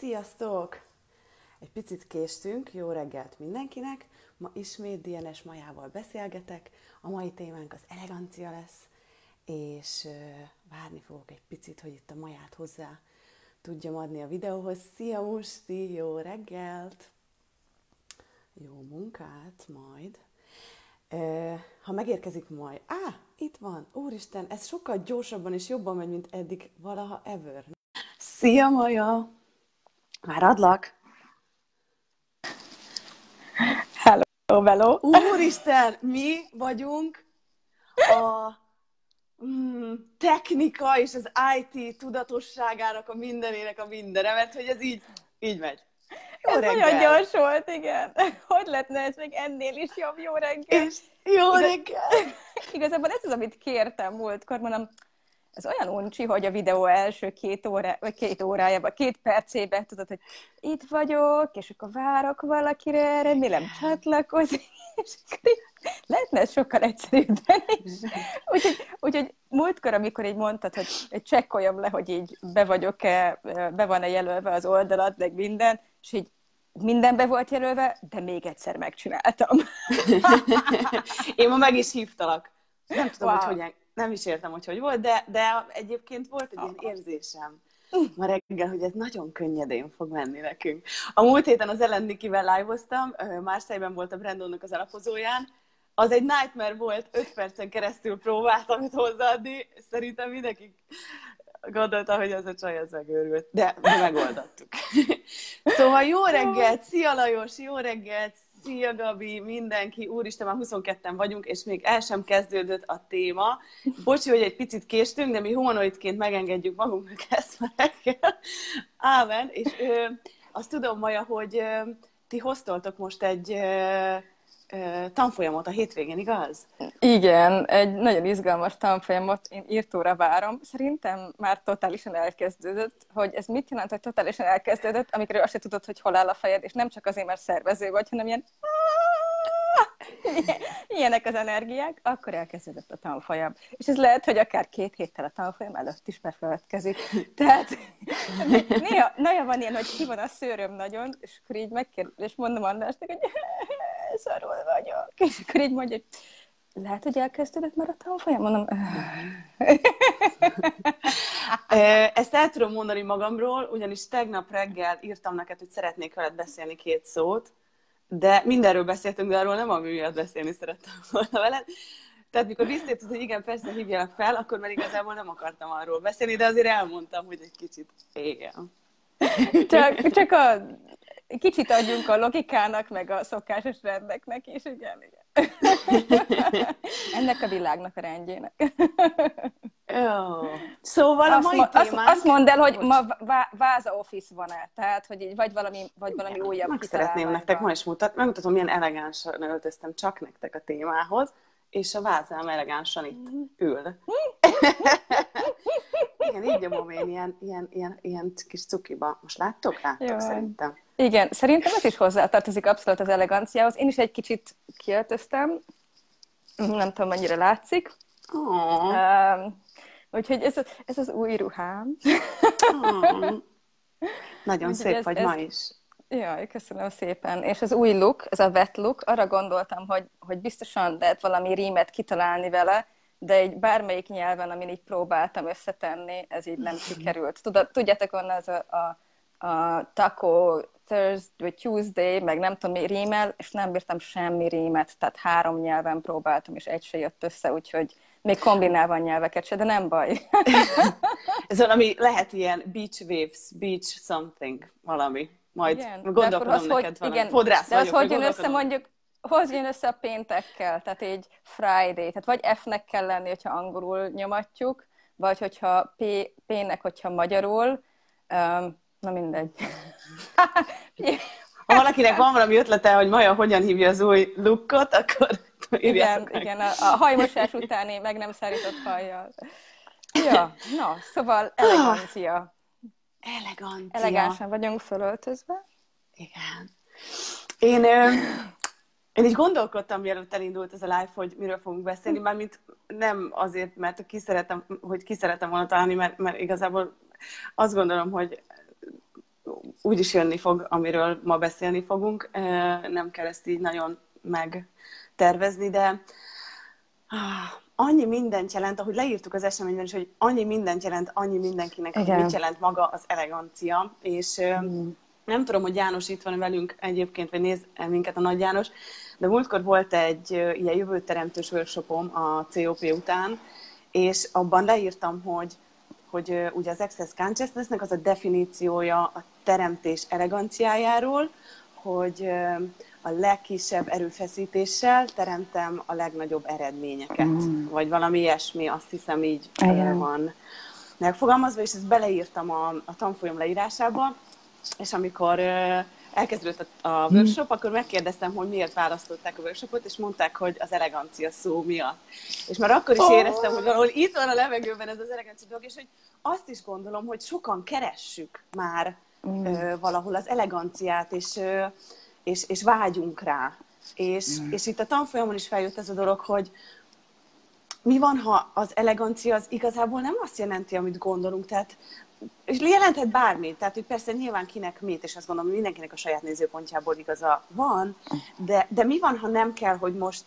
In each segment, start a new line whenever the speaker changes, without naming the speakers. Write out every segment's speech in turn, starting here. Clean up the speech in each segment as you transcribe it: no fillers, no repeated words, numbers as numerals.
Sziasztok! Egy picit késtünk, jó reggelt mindenkinek. Ma ismét DNS Majával beszélgetek. A mai témánk az elegancia lesz, és várni fogok egy picit, hogy itt a Maját hozzá tudjam adni a videóhoz. Szia Musti, jó reggelt! Jó munkát majd! Ha megérkezik majd... itt van! Úristen, ez sokkal gyorsabban és jobban megy, mint eddig valaha ever. Szia Maja! Már adlak?
Hello, hello!
Úristen, mi vagyunk a technika és az IT tudatosságának a mindenének a mindene, mert hogy ez így megy. Jó
ez
reggel.
Nagyon gyors volt, igen. Hogy lehetne ez még ennél is jobb? Jó reggel!
És jó reggel!
Igazából ez az, amit kértem múltkor, mondom, ez olyan uncsi, hogy a videó első két percében tudod, hogy itt vagyok, és akkor várok valakire, remélem csatlakozik, és akkor lehetne ez sokkal egyszerűbben is. Úgyhogy múltkor, amikor így mondtad, hogy csekkoljam le, hogy így be van-e jelölve az oldalat, meg minden, és így minden be volt jelölve, de még egyszer megcsináltam.
Én ma meg is hívtalak. Nem tudom,
Wow.
hogy nem is értem, hogy volt, de egyébként volt egy ilyen érzésem ma reggel, hogy ez nagyon könnyedén fog menni nekünk. A múlt héten az Ellen Nikivel live-oztam, Marseille-ben volt a Brandonnak az alapozóján. Az egy nightmare volt, 5 percen keresztül próbáltam őt hozzáadni. Szerintem mindenki gondolta, hogy ez a csaj az megőrült. De megoldottuk. Szóval jó reggelt, szia Lajos, jó reggelt, szia Gabi, mindenki, úristen, már 22-en vagyunk, és még el sem kezdődött a téma. Bocsi, hogy egy picit késtünk, de mi humanoidként megengedjük magunknak ezt ma reggel. Ámen, és azt tudom, Maja, hogy ti hoztoltok most egy tanfolyamot a hétvégén, igaz?
Igen, egy nagyon izgalmas tanfolyamot én írtóra várom. Szerintem már totálisan elkezdődött. Hogy ez mit jelent, hogy totálisan elkezdődött, amikor azt se tudod, hogy hol áll a fejed, és nem csak azért, mert szervező vagy, hanem ilyenek az energiák, akkor elkezdődött a tanfolyam. És ez lehet, hogy akár 2 héttel a tanfolyam előtt is befeledkezik. Tehát néha van ilyen, hogy ki van a szőröm nagyon, és akkor így és mondom Andrásnak, hogy szarul vagyok. És akkor így mondja, hogy lehet, hogy elkezdődött már a tanfolyam? Mondom,
Ezt el tudom mondani magamról, ugyanis tegnap reggel írtam neked, hogy szeretnék veled beszélni 2 szót, de mindenről beszéltünk, de arról nem ami miatt beszélni szerettem volna veled. Tehát mikor visszatérted, hogy igen, persze hívjalak fel, akkor már igazából nem akartam arról beszélni, de azért elmondtam, hogy egy kicsit igen.
Csak kicsit adjunk a logikának, meg a szokásos rendeknek is, igen. Ennek a világnak a rendjének.
Jó. Szóval a mai témánk...
Azt mondd el, hogy ma Váza Office van-e? Tehát, hogy így vagy valami újabb
meg szeretném nektek ma is megmutatom, milyen elegánsan öltöztem csak nektek a témához, és a vázám elegánsan itt ül. Igen, így nyomom én ilyen kis cukiba. Most láttok szerintem?
Igen, szerintem ez is hozzátartozik abszolút az eleganciához. Én is egy kicsit kiöltöztem, nem tudom, mennyire látszik. Úgyhogy ez az új ruhám.
Nagyon szép vagy ma is.
Jaj, köszönöm szépen. És az új look, ez a wet look, arra gondoltam, hogy biztosan lehet valami rímet kitalálni vele, de egy bármelyik nyelven, amin így próbáltam összetenni, ez így nem sikerült. Tudjátok, onnan az a taco Thursday, vagy Tuesday, meg nem tudom mi rímel, és nem bírtam semmi rímet, tehát 3 nyelven próbáltam, és egy se jött össze, úgyhogy még kombinálva a nyelveket se, de nem baj.
Ez valami, lehet ilyen beach waves, beach something, valami. Majd igen, gondolkodom neked valami. Fodrász
de az hogy jön össze a péntekkel, tehát így Friday, tehát vagy F-nek kell lenni, hogyha angolul nyomatjuk, vagy hogyha P-nek, hogyha magyarul, na mindegy.
Ha valakinek van valami ötlete, hogy Maja hogyan hívja az új lookot, akkor írjátok meg.
Igen, a hajmosás utáni meg nem szárított hajjal. Ja, na, szóval elegancia.
Elegancia.
Elegánsan vagyunk fölöltözve.
Igen. Én így gondolkodtam, mielőtt elindult ez a live, hogy miről fogunk beszélni, mármint nem azért, mert ki szeretem volna találni, mert igazából azt gondolom, hogy úgyis jönni fog, amiről ma beszélni fogunk. Nem kell ezt így nagyon megtervezni, de annyi mindent jelent, ahogy leírtuk az eseményben is, hogy annyi mindent jelent, annyi mindenkinek, hogy mit jelent maga az elegancia, és nem tudom, hogy János itt van velünk egyébként, vagy néz minket a Nagy János, de múltkor volt egy ilyen jövőteremtős workshopom a COP után, és abban leírtam, hogy ugye az Access Consciousnessnek az a definíciója a teremtés eleganciájáról, hogy a legkisebb erőfeszítéssel teremtem a legnagyobb eredményeket. Vagy valami ilyesmi, azt hiszem így van megfogalmazva, és ezt beleírtam a tanfolyam leírásába, és amikor elkezdődött a workshop, akkor megkérdeztem, hogy miért választották a workshopot, és mondták, hogy az elegancia szó miatt. És már akkor is éreztem, hogy valahol itt van a levegőben ez az elegancia dolog, és hogy azt is gondolom, hogy sokan keressük már valahol az eleganciát, és vágyunk rá. És itt a tanfolyamon is feljött ez a dolog, hogy mi van, ha az elegancia az igazából nem azt jelenti, amit gondolunk, tehát és jelenthet bármit, tehát hogy persze nyilván kinek mit, és azt gondolom, hogy mindenkinek a saját nézőpontjából igaza van, de mi van, ha nem kell, hogy most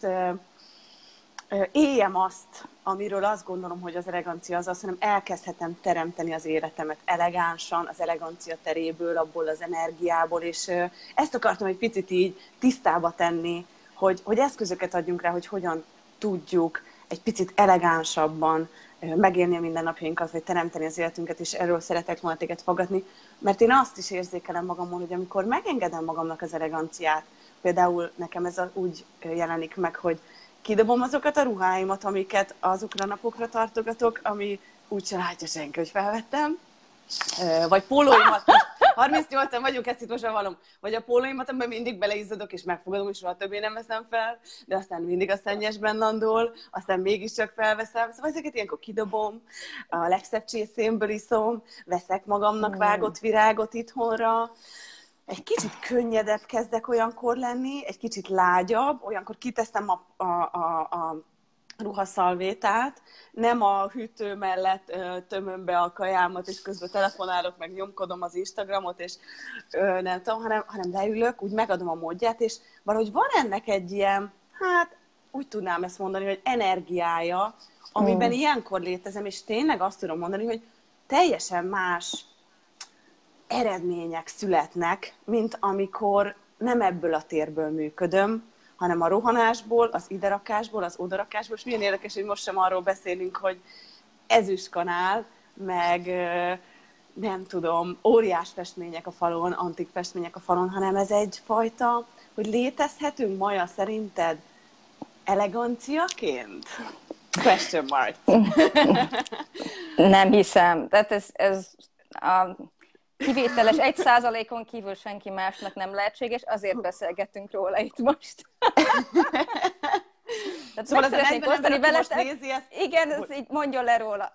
éljem azt, amiről azt gondolom, hogy az elegancia az, hanem elkezdhetem teremteni az életemet elegánsan, az elegancia teréből, abból az energiából, és ezt akartam egy picit így tisztába tenni, hogy eszközöket adjunk rá, hogy hogyan tudjuk egy picit elegánsabban megélni a mindennapjainkat, vagy teremteni az életünket, és erről szeretek volna téged fogadni, mert én azt is érzékelem magamon, hogy amikor megengedem magamnak az eleganciát, például nekem ez úgy jelenik meg, hogy kidobom azokat a ruháimat, amiket azokra a napokra tartogatok, ami úgyse látja senki, hogy felvettem, vagy pólóimat, 38-an vagyunk, ezt itt most vallom, vagy a pólóimat, amiben mindig beleizzadok, és megfogadom, és soha többé nem veszem fel, de aztán mindig a szennyesben landol, aztán mégiscsak felveszem, szóval ezeket ilyenkor kidobom, a legszebb csészémből iszom, veszek magamnak vágott virágot itthonra, egy kicsit könnyedebb kezdek olyankor lenni, egy kicsit lágyabb, olyankor kiteszem a ruhaszalvétát, nem a hűtő mellett tömöm be a kajámat, és közben telefonálok, meg nyomkodom az Instagramot, és nem tudom, hanem leülök, úgy megadom a módját, és valahogy van ennek egy ilyen, hát úgy tudnám ezt mondani, hogy energiája, amiben ilyenkor létezem, és tényleg azt tudom mondani, hogy teljesen más eredmények születnek, mint amikor nem ebből a térből működöm, hanem a rohanásból, az iderakásból, az odarakásból, és milyen érdekes, hogy most sem arról beszélünk, hogy ezüstkanál, meg nem tudom, óriás festmények a falon, antik festmények a falon, hanem ez egyfajta, hogy létezhetünk, Maja, szerinted eleganciaként? Question mark.
Nem hiszem. Tehát ez a kivételes 1%-on kívül senki másnak nem lehetséges, azért beszélgetünk róla itt most. Tehát
szóval
meg szeretnénk osztani vele, igen,
ezt
így mondjon le róla.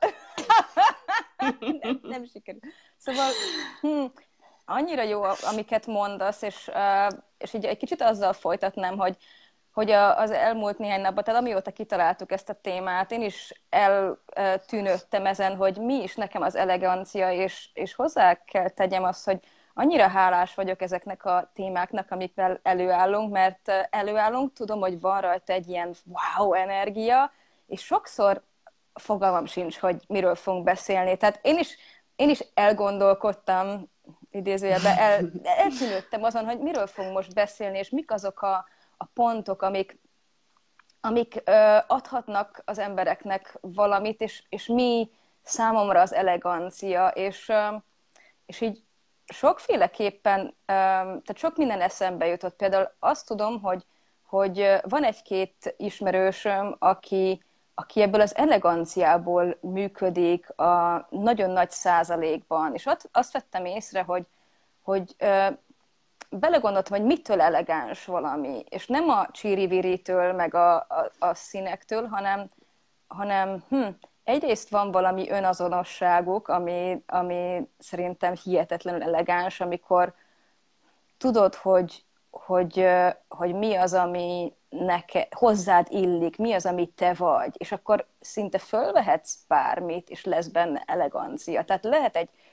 nem sikerül. Szóval annyira jó, amiket mondasz, és így egy kicsit azzal folytatnám, hogy az elmúlt néhány napban, tehát amióta kitaláltuk ezt a témát, én is eltűnődtem ezen, hogy mi is nekem az elegancia, és hozzá kell tegyem azt, hogy annyira hálás vagyok ezeknek a témáknak, amikvel előállunk, mert előállunk, tudom, hogy van rajta egy ilyen wow energia, és sokszor fogalmam sincs, hogy miről fogunk beszélni. Tehát én is elgondolkodtam, idézőjelben, eltűnődtem azon, hogy miről fogunk most beszélni, és mik azok a pontok, amik adhatnak az embereknek valamit, és mi számomra az elegancia, és így sokféleképpen, tehát sok minden eszembe jutott. Például azt tudom, hogy van egy-két ismerősöm, aki ebből az eleganciából működik a nagyon nagy százalékban, és azt vettem észre, hogy belegondoltam, hogy mitől elegáns valami, és nem a csíri-viritől, meg a színektől, hanem egyrészt van valami önazonosságuk, ami szerintem hihetetlenül elegáns, amikor tudod, hogy mi az, ami hozzád illik, mi az, ami te vagy, és akkor szinte fölvehetsz bármit, és lesz benne elegancia. Tehát lehet egy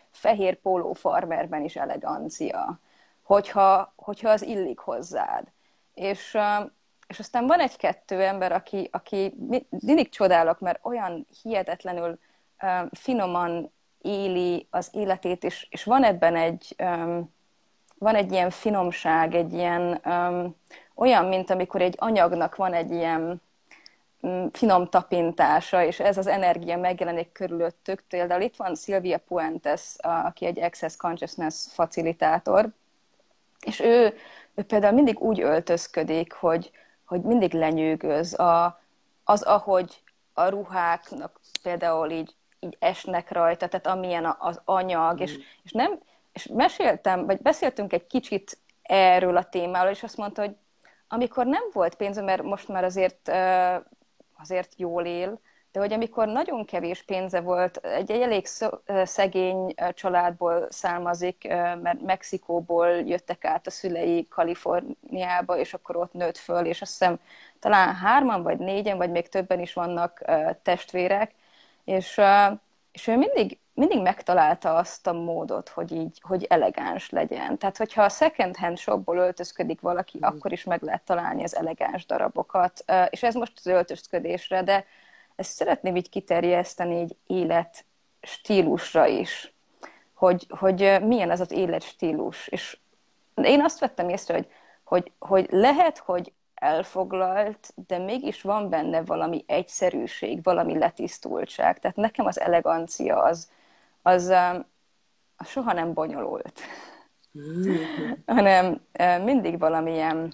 fehér póló farmerben is elegancia, hogyha az illik hozzád. És aztán van egy-kettő ember, aki mindig csodálok, mert olyan hihetetlenül finoman éli az életét, és van ebben van egy ilyen finomság, egy ilyen olyan, mint amikor egy anyagnak van egy ilyen finom tapintása, és ez az energia megjelenik körülöttük. Például itt van Sylvia Puentes, aki egy Access Consciousness facilitátor, és ő például mindig úgy öltözködik, hogy mindig lenyűgöz. Az, ahogy a ruháknak például így esnek rajta, tehát amilyen az anyag, és meséltem, vagy beszéltünk egy kicsit erről a témáról, és azt mondta, hogy amikor nem volt pénze, mert most már azért jól él, de hogy amikor nagyon kevés pénze volt, egy elég szegény családból származik, mert Mexikóból jöttek át a szülei Kaliforniába, és akkor ott nőtt föl, és azt hiszem talán 3 vagy 4, vagy még többen is vannak testvérek, és ő mindig megtalálta azt a módot, hogy elegáns legyen. Tehát, hogyha a second hand shopból öltözködik valaki, akkor is meg lehet találni az elegáns darabokat. És ez most az öltözködésre, de ezt szeretném így kiterjeszteni egy életstílusra is, hogy milyen ez az életstílus. És én azt vettem észre, hogy lehet, hogy elfoglalt, de mégis van benne valami egyszerűség, valami letisztultság. Tehát nekem az elegancia az soha nem bonyolult, hanem mindig valamilyen.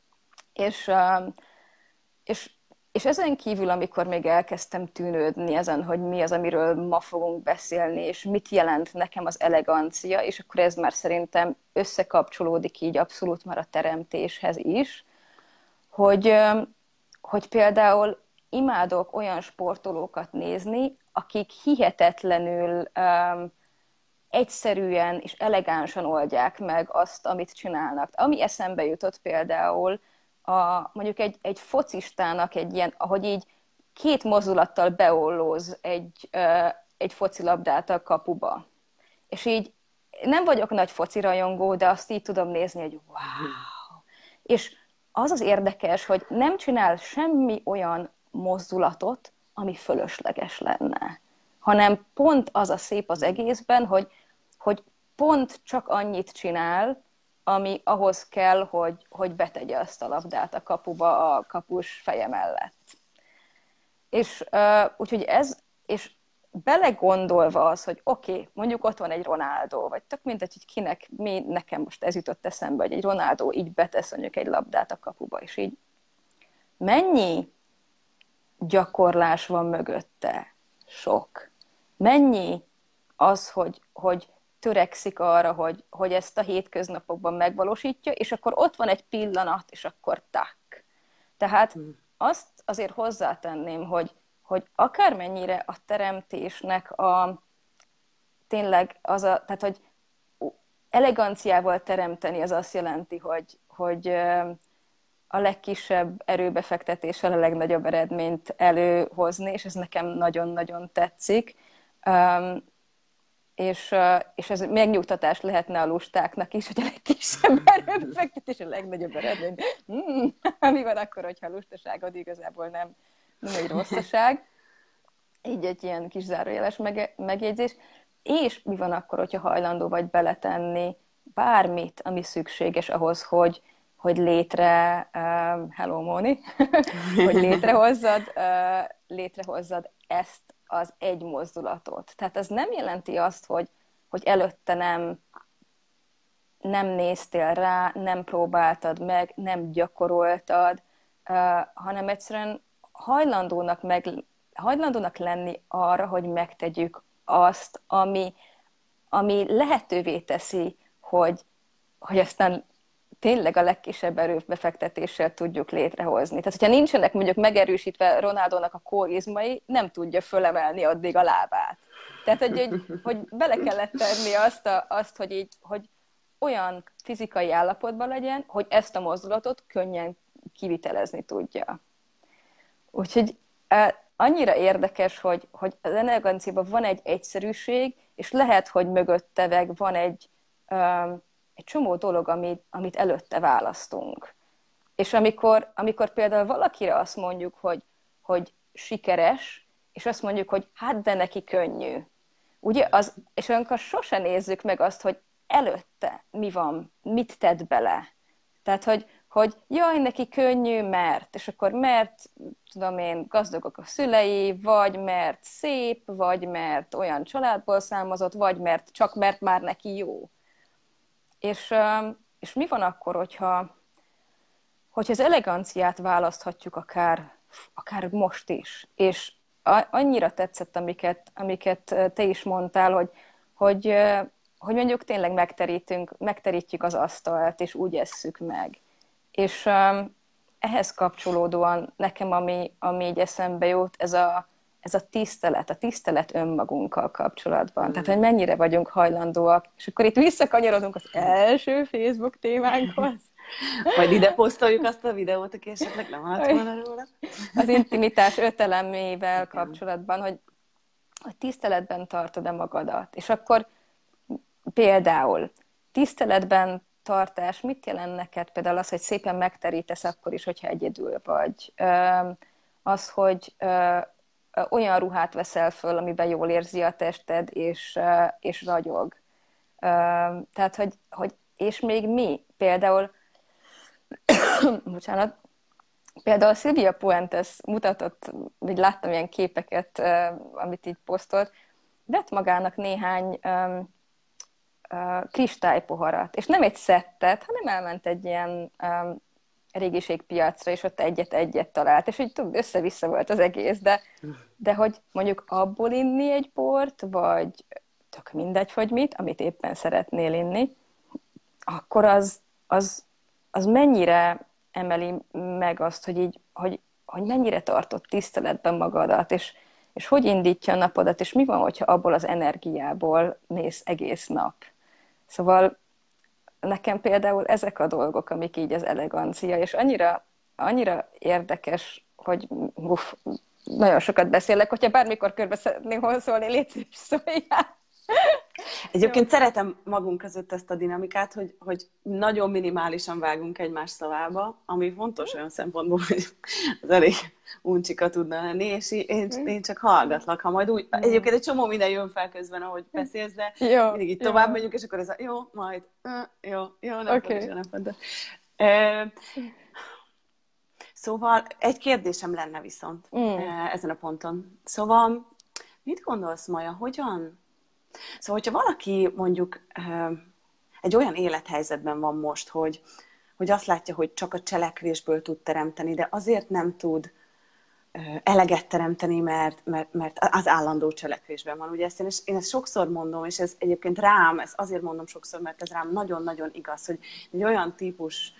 És ezen kívül, amikor még elkezdtem tűnődni ezen, hogy mi az, amiről ma fogunk beszélni, és mit jelent nekem az elegancia, és akkor ez már szerintem összekapcsolódik így abszolút már a teremtéshez is, hogy például imádok olyan sportolókat nézni, akik hihetetlenül egyszerűen és elegánsan oldják meg azt, amit csinálnak. Ami eszembe jutott például, mondjuk egy focistának egy ilyen, ahogy így 2 mozdulattal beollóz egy focilabdát a kapuba. És így nem vagyok nagy focirajongó, de azt így tudom nézni, hogy wow! És az az érdekes, hogy nem csinál semmi olyan mozdulatot, ami fölösleges lenne, hanem pont az a szép az egészben, hogy pont csak annyit csinál, ami ahhoz kell, hogy betegye azt a labdát a kapuba a kapus feje mellett. És úgyhogy és belegondolva az, hogy oké, mondjuk ott van egy Ronaldo, vagy tök mindegy, hogy kinek, nekem most ez jutott eszembe, hogy egy Ronaldo így betesz mondjuk egy labdát a kapuba, és így mennyi gyakorlás van mögötte? Sok. Mennyi az, hogy törekszik arra, hogy ezt a hétköznapokban megvalósítja, és akkor ott van egy pillanat, és akkor tak. Tehát azt azért hozzátenném, hogy akármennyire a teremtésnek tényleg tehát hogy eleganciával teremteni az azt jelenti, hogy a legkisebb erőbefektetéssel a legnagyobb eredményt előhozni, és ez nekem nagyon-nagyon tetszik. És ez megnyugtatás lehetne a lustáknak is, hogy a legkisebb erőbefektetés a legnagyobb eredmény. Mi van akkor, hogyha a lustaságod igazából nem egy rosszaság? Így egy ilyen kis zárójeles megjegyzés. És mi van akkor, hogyha hajlandó vagy beletenni bármit, ami szükséges ahhoz, hogy hello Móni, hogy létrehozzad ezt az egy mozdulatot. Tehát ez nem jelenti azt, hogy előtte nem néztél rá, nem próbáltad meg, nem gyakoroltad, hanem egyszerűen hajlandónak lenni arra, hogy megtegyük azt, ami lehetővé teszi, hogy aztán tényleg a legkisebb erőbefektetéssel tudjuk létrehozni. Tehát, hogyha nincsenek mondjuk megerősítve Ronaldónak a kórizmai, nem tudja fölemelni addig a lábát. Tehát, hogy bele kellett tenni azt hogy olyan fizikai állapotban legyen, hogy ezt a mozdulatot könnyen kivitelezni tudja. Úgyhogy annyira érdekes, hogy az eleganciában van egy egyszerűség, és lehet, hogy mögötte van egy csomó dolog, amit előtte választunk. És amikor például valakire azt mondjuk, hogy sikeres, és azt mondjuk, hogy hát de neki könnyű. Ugye és olyankor sose nézzük meg azt, hogy előtte mi van, mit tett bele. Tehát, hogy jaj, neki könnyű, mert, és akkor mert, tudom én, gazdagok a szülei, vagy mert szép, vagy mert olyan családból származott, vagy mert már neki jó. És mi van akkor, hogyha az eleganciát választhatjuk akár most is, és annyira tetszett, amiket te is mondtál, hogy mondjuk tényleg megterítjük az asztalt, és úgy esszük meg. És ehhez kapcsolódóan nekem, ami így eszembe jut, ez a tisztelet önmagunkkal kapcsolatban. Tehát, hogy mennyire vagyunk hajlandóak. És akkor itt visszakanyarodunk az első Facebook témánkhoz.
Majd ide posztoljuk azt a videót, aki esetleg nem hallt volna róla.
Az intimitás 5 elemével kapcsolatban, hogy tiszteletben tartod-e magadat. És akkor például tiszteletben tartás, mit jelent neked? Például az, hogy szépen megterítesz akkor is, hogyha egyedül vagy. Az, hogy olyan ruhát veszel föl, amiben jól érzi a tested, és ragyog. Tehát, hogy és még mi? Például bocsánat, például Silvia Puentes mutatott, vagy láttam ilyen képeket, amit így posztolt, vett magának néhány kristálypoharat, és nem egy szettet, hanem elment egy ilyen régiségpiacra, és ott egyet talált, és így össze-vissza volt az egész, de hogy mondjuk abból inni egy bort, vagy tök mindegy, hogy mit, amit éppen szeretnél inni, akkor az mennyire emeli meg azt, hogy mennyire tartott tiszteletben magadat, és hogy indítja a napodat, és mi van, hogyha abból az energiából mész egész nap. Szóval nekem például ezek a dolgok, amik így az elegancia, és annyira érdekes, hogy nagyon sokat beszélek, hogyha bármikor körbe szeretnél szólni, légy szíves, szóljál.
Egyébként szeretem magunk között ezt a dinamikát, hogy nagyon minimálisan vágunk egymás szavába, ami fontos olyan szempontból, hogy az elég uncsika tudna lenni, és én csak hallgatlak, ha majd úgy, egyébként egy csomó minden jön fel közben, ahogy beszélsz, de mindig így tovább megyünk, és akkor ez jó, majd, jó, nem fontos. Szóval egy kérdésem lenne viszont ezen a ponton. Szóval mit gondolsz, Maja, Szóval, hogyha valaki mondjuk egy olyan élethelyzetben van most, hogy azt látja, hogy csak a cselekvésből tud teremteni, de azért nem tud eleget teremteni, mert az állandó cselekvésben van. Ugye én ezt sokszor mondom, és ez egyébként rám, ezt azért mondom sokszor, mert ez rám nagyon-nagyon igaz, hogy egy olyan típus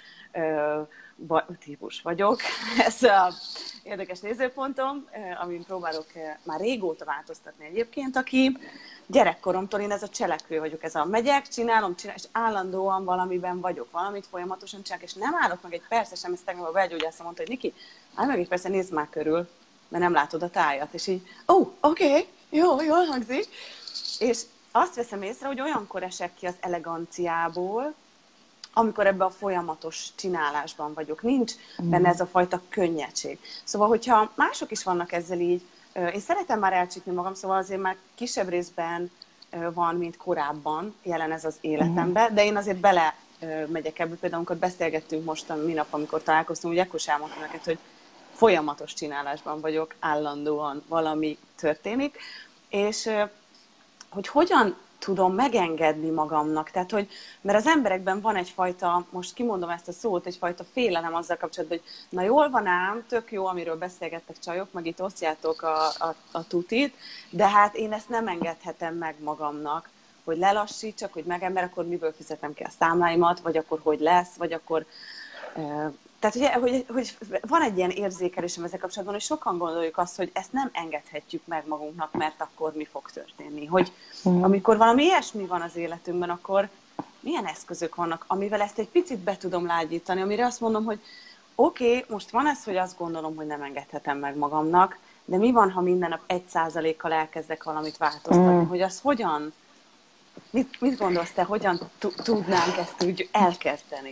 vagyok, ez az érdekes nézőpontom, amin próbálok már régóta változtatni egyébként, aki gyerekkoromtól én ez a cselekvő vagyok, ez a megyek, csinálom, és állandóan valamiben vagyok, valamit folyamatosan csinálok, és nem állok meg egy persze sem, ezt tegnap a belgyógyásza mondta, hogy Niki, állj meg egy persze, nézd már körül, mert nem látod a tájat, és így, oké, jól hangzik, és azt veszem észre, hogy olyankor esek ki az eleganciából, amikor ebben a folyamatos csinálásban vagyok. Nincs benne ez a fajta könnyedség. Szóval, hogyha mások is vannak ezzel így, én szeretem már elcsípni magam, szóval azért már kisebb részben van, mint korábban jelen ez az életemben, de én azért bele megyek ebből. Például, amikor beszélgettünk most a minap, amikor találkoztunk, ugye akkor is elmondtam neked, hogy folyamatos csinálásban vagyok, állandóan valami történik, és hogy hogyan tudom megengedni magamnak. Tehát, mert az emberekben van egyfajta, most kimondom ezt a szót, egyfajta félelem azzal kapcsolatban, hogy na jól van ám, tök jó, amiről beszélgettek csajok, meg itt osztjátok a tutit, de hát én ezt nem engedhetem meg magamnak, hogy lelassítsak, hogy mert akkor miből fizetem ki a számláimat, vagy akkor hogy lesz, vagy akkor... Tehát, hogy van egy ilyen érzékelésem ezzel kapcsolatban, hogy sokan gondoljuk azt, hogy ezt nem engedhetjük meg magunknak, mert akkor mi fog történni. Hogy amikor valami ilyesmi van az életünkben, akkor milyen eszközök vannak, amivel ezt egy picit be tudom lágyítani, amire azt mondom, hogy oké, most van ez, hogy azt gondolom, hogy nem engedhetem meg magamnak, de mi van, ha minden nap 1%-kal elkezdek valamit változtatni, hogy az hogyan, mit gondolsz te, hogyan tudnánk ezt úgy elkezdeni?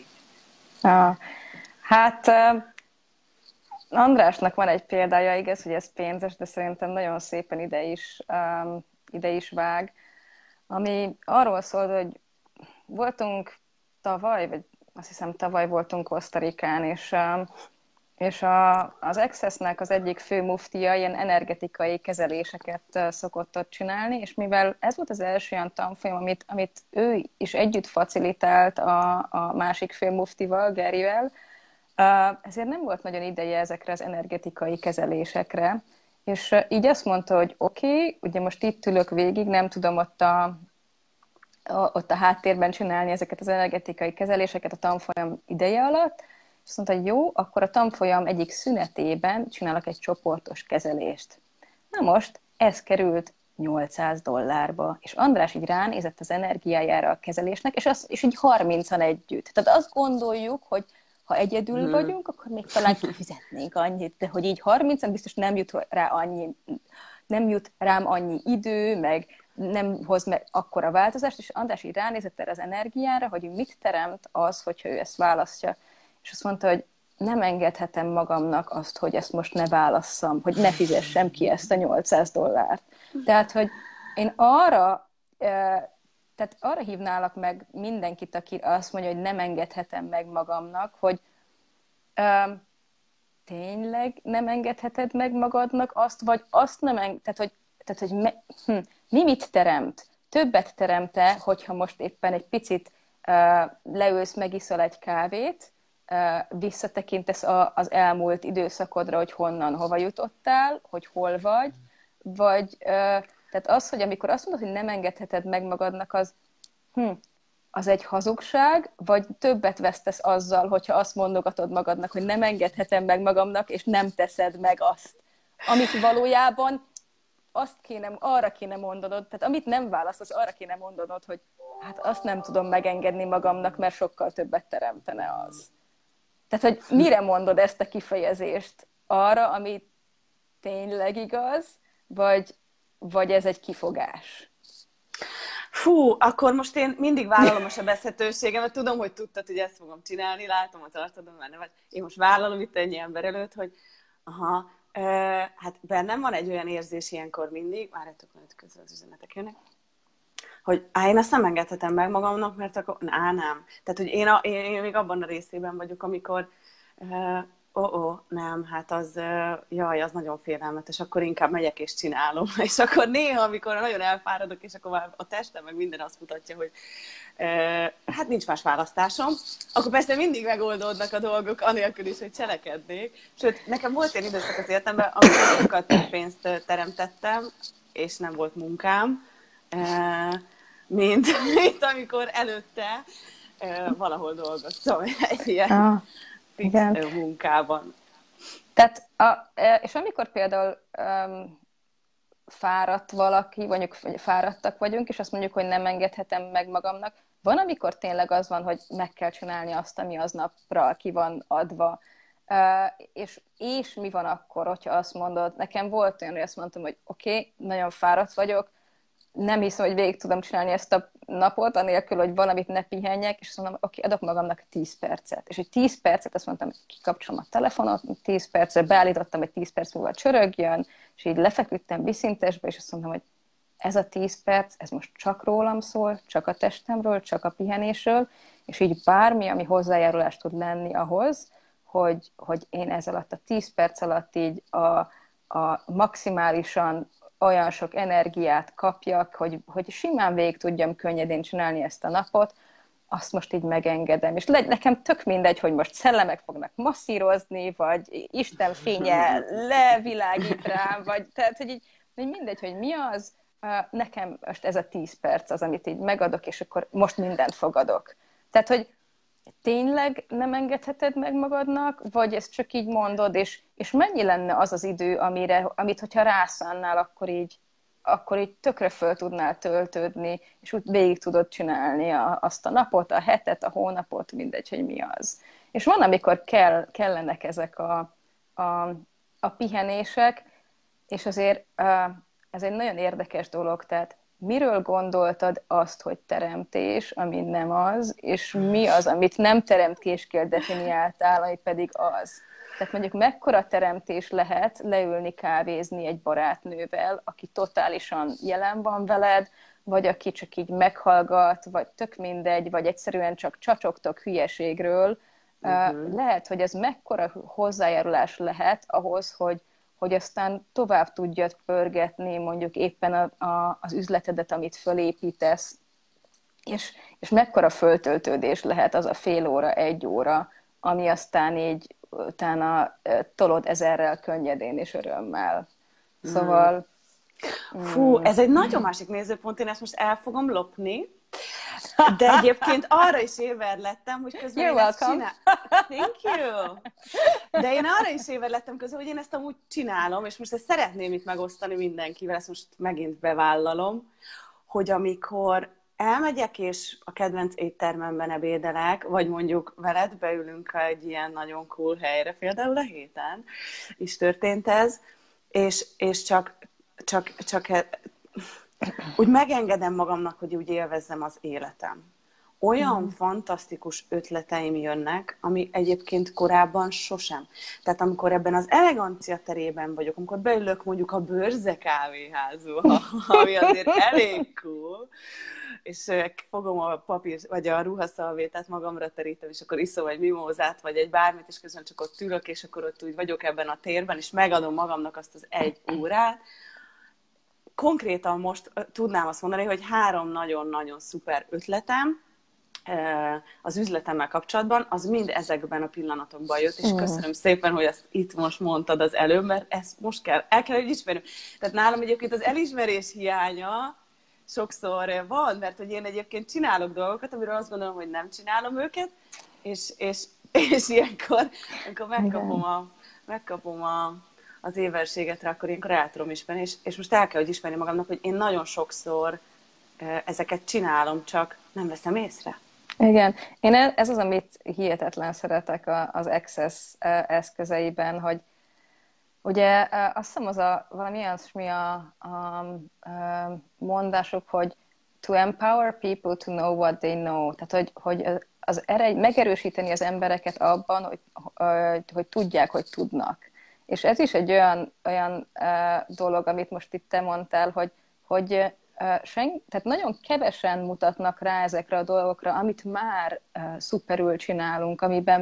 Hát Andrásnak van egy példája, igaz, hogy ez pénzes, de szerintem nagyon szépen ide is vág, ami arról szól, hogy voltunk tavaly, vagy azt hiszem tavaly voltunk Costa Ricán, és az Accessnek az egyik fő muftia ilyen energetikai kezeléseket szokott ott csinálni, és mivel ez volt az első olyan tanfolyam, amit ő is együtt facilitált a másik fő muftival, Garyvel, ezért nem volt nagyon ideje ezekre az energetikai kezelésekre, és így azt mondta, hogy oké, ugye most itt ülök végig, nem tudom ott a háttérben csinálni ezeket az energetikai kezeléseket a tanfolyam ideje alatt, és azt mondta, hogy jó, akkor a tanfolyam egyik szünetében csinálok egy csoportos kezelést. Na most, ez került $800, és András így ránézett az energiájára a kezelésnek, és így 30-an együtt. Tehát azt gondoljuk, hogy ha egyedül vagyunk, akkor még talán kifizetnénk annyit, de hogy így 30-an biztos nem jut rám annyi idő, meg nem hoz meg akkora változást, és András így ránézett erre az energiára, hogy mit teremt az, hogyha ő ezt választja. És azt mondta, hogy nem engedhetem magamnak azt, hogy ezt most ne válasszam, hogy ne fizessem ki ezt a $800. Tehát, hogy én arra hívnálak meg mindenkit, aki azt mondja, hogy nem engedhetem meg magamnak, hogy tényleg nem engedheted meg magadnak azt, vagy azt nem engedheted, mi mit teremt? Többet teremte, hogyha most éppen egy picit leülsz, megiszol egy kávét, visszatekintesz az elmúlt időszakodra, hogy honnan, hova jutottál, hogy hol vagy tehát az, hogy amikor azt mondod, hogy nem engedheted meg magadnak, az egy hazugság, vagy többet vesztesz azzal, hogyha azt mondogatod magadnak, hogy nem engedhetem meg magamnak, és nem teszed meg azt, amit valójában arra kéne mondanod, tehát amit nem választasz, arra kéne mondanod, hogy hát azt nem tudom megengedni magamnak, mert sokkal többet teremtene az. Tehát, hogy mire mondod ezt a kifejezést? Arra, ami tényleg igaz, vagy ez egy kifogás?
Fú, akkor most én mindig vállalom a sebezhetőségemet, tudom, hogy tudtad, hogy ezt fogom csinálni, látom az arcodon, már nem, én most vállalom itt ennyi ember előtt, hogy hát bennem van egy olyan érzés ilyenkor mindig, várjátok, hogy közül az üzenetek jönnek, hogy én ezt nem engedhetem meg magamnak, mert akkor, nem. Tehát, hogy én még abban a részében vagyok, amikor nem, hát az nagyon félelmetes, akkor inkább megyek és csinálom. És akkor néha, amikor nagyon elfáradok, és akkor már a testem meg minden azt mutatja, hogy hát nincs más választásom, akkor persze mindig megoldódnak a dolgok, anélkül is, hogy cselekednék. Sőt, nekem volt ilyen időszak az életemben, amikor sokkal több pénzt teremtettem, és nem volt munkám, mint amikor előtte valahol dolgoztam egy ilyen fix munkában.
Tehát, és amikor például fáradt valaki, mondjuk fáradtak vagyunk, és azt mondjuk, hogy nem engedhetem meg magamnak, van, amikor tényleg az van, hogy meg kell csinálni azt, ami aznapra ki van adva. És mi van akkor, hogyha azt mondod, nekem volt olyan, hogy azt mondtam, hogy oké, nagyon fáradt vagyok, nem hiszem, hogy végig tudom csinálni ezt a napot, anélkül, hogy valamit ne pihenjek, és azt mondom, oké, adok magamnak 10 percet. És hogy 10 percet azt mondtam, hogy kikapcsolom a telefonot, 10 percre beállítottam, hogy 10 perc múlva csörögjön, és így lefeküdtem biszintesbe, és azt mondtam, hogy ez a 10 perc, ez most csak rólam szól, csak a testemről, csak a pihenésről, és így bármi, ami hozzájárulás tud lenni ahhoz, hogy én ez alatt a 10 perc alatt így a maximálisan olyan sok energiát kapjak, hogy simán végig tudjam könnyedén csinálni ezt a napot, azt most így megengedem. És nekem tök mindegy, hogy most szellemek fognak masszírozni, vagy Isten fénye levilágít rám, vagy tehát, hogy mindegy, hogy mi az, nekem most ez a 10 perc az, amit így megadok, és akkor most mindent fogadok. Tehát, hogy tényleg nem engedheted meg magadnak, vagy ezt csak így mondod, és mennyi lenne az az idő, amit hogyha rászánnál, akkor így tökre föl tudnál töltődni, és úgy végig tudod csinálni azt a napot, a hetet, a hónapot, mindegy, hogy mi az. És van, amikor kellenek ezek a pihenések, És azért ez egy nagyon érdekes dolog, tehát miről gondoltad azt, hogy teremtés, ami nem az, és mi az, amit nem teremtésként definiáltál, ami pedig az. Tehát mondjuk mekkora teremtés lehet leülni kávézni egy barátnővel, aki totálisan jelen van veled, vagy aki csak így meghallgat, vagy tök mindegy, vagy egyszerűen csak csacsogtok hülyeségről. Lehet, hogy ez mekkora hozzájárulás lehet ahhoz, hogy aztán tovább tudjad pörgetni mondjuk éppen az üzletedet, amit fölépítesz, és mekkora föltöltődés lehet az a fél óra, egy óra, ami aztán így utána tolod ezerrel könnyedén és örömmel. Szóval...
Fú, ez egy nagyon másik nézőpont, én ezt most el fogom lopni, de egyébként arra is éber lettem, hogy közben
You're
én ezt
welcome.
Thank you! De én arra is éber lettem közben, hogy én ezt amúgy csinálom, és most ezt szeretném itt megosztani mindenkivel, ezt most megint bevállalom, hogy amikor elmegyek, és a kedvenc éttermemben ebédelek, vagy mondjuk veled beülünk egy ilyen nagyon cool helyre, például a héten is történt ez, és csak úgy megengedem magamnak, hogy úgy élvezzem az életem. Olyan fantasztikus ötleteim jönnek, ami egyébként korábban sosem. Tehát amikor ebben az elegancia terében vagyok, amikor beülök mondjuk a Bőrze kávéházba, ami azért elég cool, és fogom a papír, vagy a ruhaszalvétát magamra terítem, és akkor iszom egy mimózát, vagy egy bármit, és közben csak ott ülök, és akkor ott úgy vagyok ebben a térben, és megadom magamnak azt az egy órát. Konkrétan most tudnám azt mondani, hogy 3 nagyon-nagyon szuper ötletem az üzletemmel kapcsolatban, az mind ezekben a pillanatokban jött, és köszönöm szépen, hogy ezt itt most mondtad az előbb, mert ezt most el kell, hogy ismerjem. Tehát nálam egyébként az elismerés hiánya sokszor van, mert hogy én egyébként csinálok dolgokat, amiről azt gondolom, hogy nem csinálom őket, és ilyenkor megkapom az éverséget rá, akkor ilyenkor el tudom ismerni, és most el kell, hogy ismerni magamnak, hogy én nagyon sokszor ezeket csinálom, csak nem veszem észre.
Igen, ez az, amit hihetetlen szeretek az Access eszközeiben, hogy ugye azt hiszem valami olyasmi a mondásuk, hogy to empower people to know what they know, tehát hogy megerősíteni az embereket abban, hogy tudják, hogy tudnak. És ez is egy olyan dolog, amit most itt te mondtál, hogy tehát nagyon kevesen mutatnak rá ezekre a dolgokra, amit már szuperül csinálunk, amiben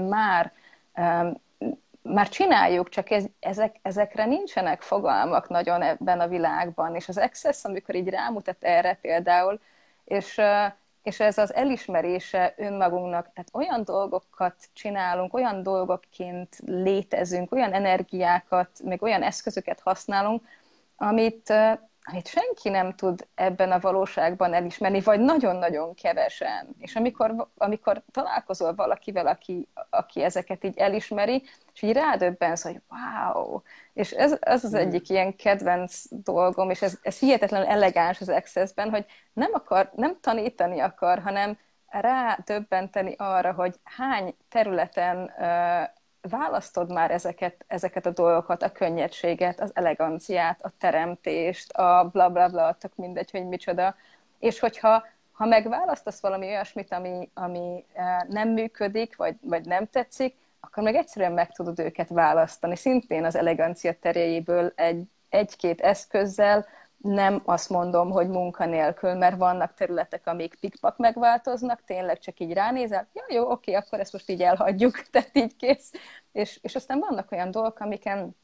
már csináljuk, csak ezekre nincsenek fogalmak nagyon ebben a világban. És az Access, amikor így rámutat erre például, és ez az elismerése önmagunknak, tehát olyan dolgokat csinálunk, olyan dolgokként létezünk, olyan energiákat, meg olyan eszközöket használunk, amit senki nem tud ebben a valóságban elismerni, vagy nagyon-nagyon kevesen. És amikor találkozol valakivel, aki ezeket így elismeri, és így rádöbbensz, hogy wow! És ez az egyik ilyen kedvenc dolgom, és ez hihetetlenül elegáns az Access-ben, hogy nem tanítani akar, hanem rádöbbenteni arra, hogy hány területen választod már ezeket a dolgokat, a könnyedséget, az eleganciát, a teremtést, a bla bla bla, tök mindegy, hogy micsoda. És hogyha megválasztasz valami olyasmit, ami nem működik, vagy nem tetszik, akkor meg egyszerűen meg tudod őket választani. Szintén az elegancia terjéből egy-két eszközzel, nem azt mondom, hogy munkanélkül, mert vannak területek, amik pikpak megváltoznak, tényleg csak így ránézel, jó, oké, akkor ezt most így elhagyjuk, tehát így kész. És aztán vannak olyan dolgok, amiken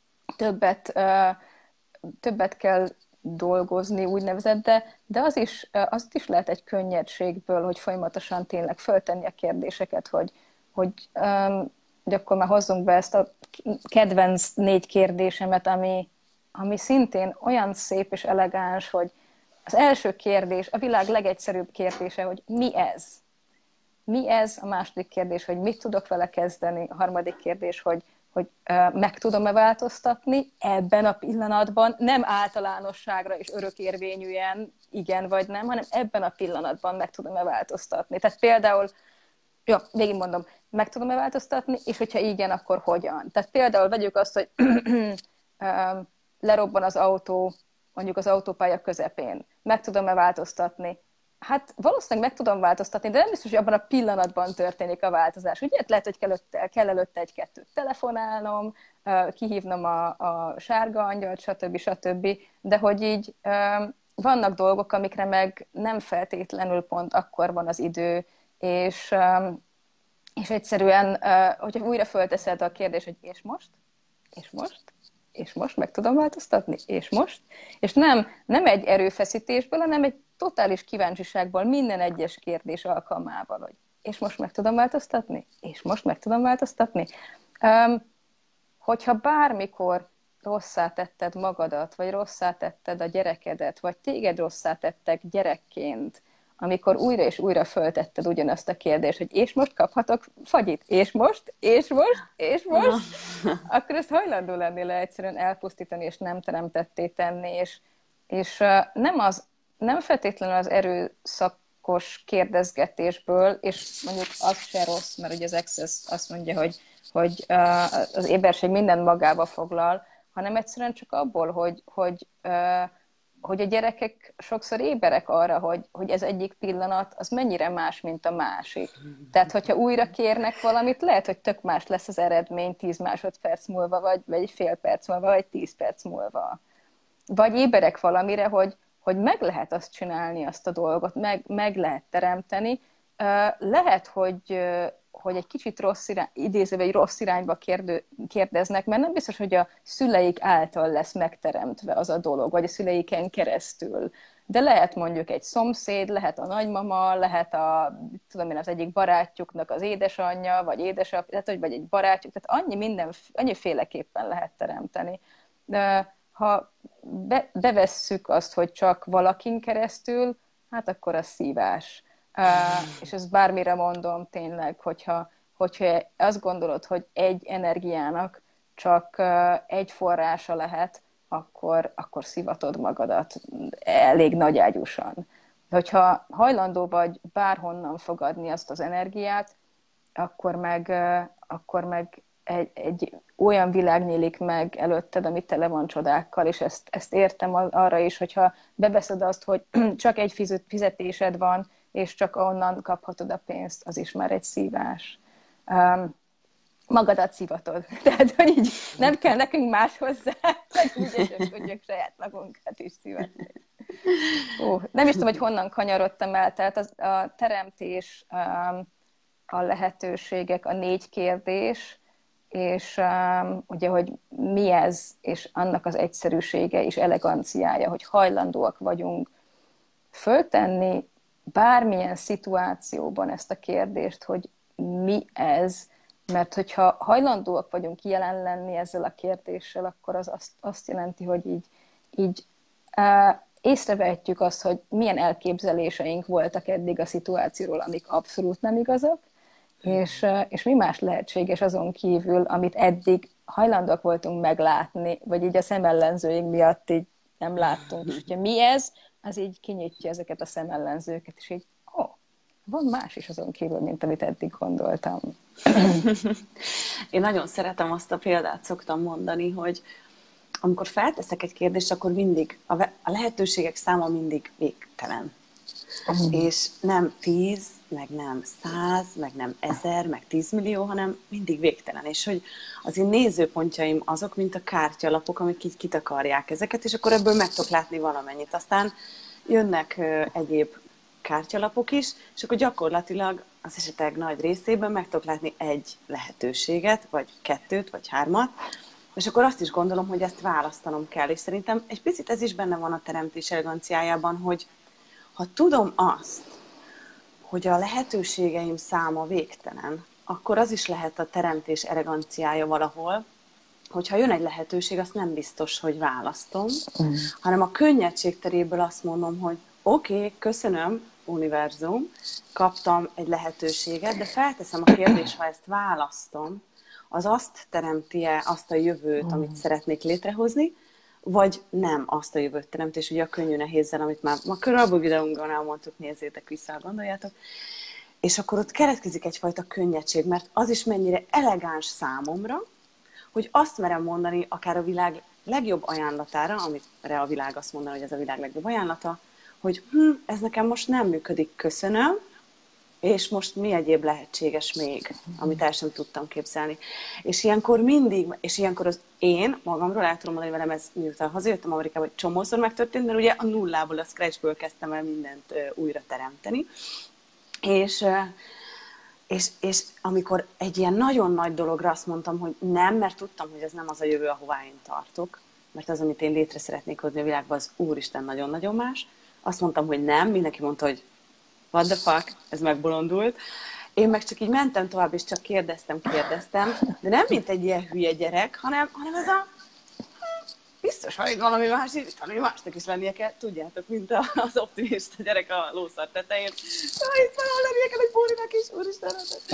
többet kell dolgozni, úgynevezett, de azt is lehet egy könnyedségből, hogy folyamatosan tényleg föltenni a kérdéseket, hogy akkor már hozzunk be ezt a kedvenc 4 kérdésemet, ami szintén olyan szép és elegáns, hogy az első kérdés, a világ legegyszerűbb kérdése, hogy mi ez? Mi ez? A második kérdés, hogy mit tudok vele kezdeni? A harmadik kérdés, hogy meg tudom-e változtatni ebben a pillanatban, nem általánosságra és örökérvényűen igen vagy nem, hanem ebben a pillanatban meg tudom-e változtatni. Tehát például, végig mondom, meg tudom-e változtatni, és hogyha igen, akkor hogyan? Tehát például vegyük azt, hogy lerobban az autó, mondjuk az autópálya közepén. Meg tudom-e változtatni? Hát valószínűleg meg tudom változtatni, de nem biztos, hogy abban a pillanatban történik a változás. Ugye lehet, hogy kell előtte egy-kettőt telefonálnom, kihívnom a sárga angyalt, stb. De hogy így vannak dolgok, amikre meg nem feltétlenül pont akkor van az idő, és egyszerűen, hogyha újra fölteszed a kérdés, hogy és most? És most? És most meg tudom változtatni? És most? És nem egy erőfeszítésből, hanem egy totális kíváncsiságból minden egyes kérdés alkalmával, hogy és most meg tudom változtatni? És most meg tudom változtatni? Hogyha bármikor rosszá tetted magadat, vagy rosszá tetted a gyerekedet, vagy téged rosszá tettek gyerekként, amikor újra és újra föltetted ugyanazt a kérdést, hogy és most kaphatok fagyit? És most? És most? És most? Akkor ezt hajlandó lennél egyszerűen elpusztítani, és nem teremtetté tenni, és nem feltétlenül az erőszakos kérdezgetésből, és mondjuk az se rossz, mert ugye az Access azt mondja, hogy az éberség mindent magába foglal, hanem egyszerűen csak abból, hogy a gyerekek sokszor éberek arra, hogy ez egyik pillanat, az mennyire más, mint a másik. Tehát, hogyha újra kérnek valamit, lehet, hogy tök más lesz az eredmény 10 másodperc múlva, vagy egy fél perc múlva, vagy 10 perc múlva. Vagy éberek valamire, hogy meg lehet azt csinálni, azt a dolgot, meg lehet teremteni. Lehet, hogy egy kicsit idézőben egy rossz irányba kérdeznek, mert nem biztos, hogy a szüleik által lesz megteremtve az a dolog, vagy a szüleiken keresztül. De lehet mondjuk egy szomszéd, lehet a nagymama, lehet az egyik barátjuknak az édesanyja, vagy édesapja, vagy egy barátjuk, tehát annyiféleképpen lehet teremteni. De ha bevesszük azt, hogy csak valakin keresztül, hát akkor az szívás. És ezt bármire mondom tényleg, hogyha azt gondolod, hogy egy energiának csak egy forrása lehet, akkor szivatod magadat elég nagyágyúsan. De hogyha hajlandó vagy bárhonnan fogadni azt az energiát, akkor meg egy olyan világ nyílik meg előtted, ami tele van csodákkal, és ezt értem arra is, hogyha beveszed azt, hogy csak egy fizetésed van, és csak onnan kaphatod a pénzt, az is már egy szívás. Magadat szivatod. Tehát, hogy így nem kell nekünk más hozzá, hogy ügyesek tudjuk saját magunkat is szivatni. Nem is tudom, hogy honnan kanyarodtam el, tehát a teremtés, a lehetőségek, a 4 kérdés, és ugye, hogy mi ez, és annak az egyszerűsége és eleganciája, hogy hajlandóak vagyunk föltenni bármilyen szituációban ezt a kérdést, hogy mi ez, mert hogyha hajlandóak vagyunk jelen lenni ezzel a kérdéssel, akkor az azt jelenti, hogy így észrevehetjük azt, hogy milyen elképzeléseink voltak eddig a szituációról, amik abszolút nem igazak, és mi más lehetséges azon kívül, amit eddig hajlandóak voltunk meglátni, vagy így a szemellenzőink miatt így nem láttunk. És hogyha mi ez, az így kinyitja ezeket a szemellenzőket, és így, van más is azon kívül, mint amit eddig gondoltam.
Én nagyon szeretem azt a példát, szoktam mondani, hogy amikor felteszek egy kérdést, akkor mindig, a lehetőségek száma mindig végtelen. És nem 10, meg nem 100, meg nem 1000, meg 10 millió, hanem mindig végtelen. És hogy az én nézőpontjaim azok, mint a kártyalapok, amik így kitakarják ezeket, és akkor ebből meg tudok látni valamennyit. Aztán jönnek egyéb kártyalapok is, és akkor gyakorlatilag az esetek nagy részében meg tudok látni egy lehetőséget, vagy 2, vagy 3, és akkor azt is gondolom, hogy ezt választanom kell. És szerintem egy picit ez is benne van a teremtés eleganciájában, hogy ha tudom azt, hogy a lehetőségeim száma végtelen, akkor az is lehet a teremtés eleganciája valahol, hogyha jön egy lehetőség, azt nem biztos, hogy választom, hanem a könnyedség teréből azt mondom, hogy oké, köszönöm, univerzum, kaptam egy lehetőséget, de felteszem a kérdést, ha ezt választom, az azt teremti-e azt a jövőt, amit szeretnék létrehozni, vagy nem azt a jövőt teremti, és ugye a könnyű nehézzel, amit már a körülbelül videónkban elmondtuk, nézzétek vissza, gondoljátok. És akkor ott keletkezik egyfajta könnyedség, mert az is mennyire elegáns számomra, hogy azt merem mondani akár a világ legjobb ajánlatára, amire a világ azt mondaná, hogy ez a világ legjobb ajánlata, hogy ez nekem most nem működik, köszönöm, és most mi egyéb lehetséges még, amit el sem tudtam képzelni. És ilyenkor én magamról el tudom mondani velem, ez miután hazajöttem Amerikába, hogy csomószor megtörtént, mert ugye a nullából, a scratchből kezdtem el mindent újra teremteni. És amikor egy ilyen nagyon nagy dologra azt mondtam, hogy nem, mert tudtam, hogy ez nem az a jövő, ahová én tartok, mert az, amit én létre szeretnék hozni a világban, az úristen nagyon-nagyon más. Azt mondtam, hogy nem, mindenki mondta, hogy what the fuck, ez megbolondult. Én meg csak így mentem tovább, és csak kérdeztem, de nem mint egy ilyen hülye gyerek, hanem ez a biztos, hogy valami másnak is lennie kell, tudjátok, mint az optimista gyerek a lószar tetején. Itt valahol lennie kell egy Bórinak is, úristen.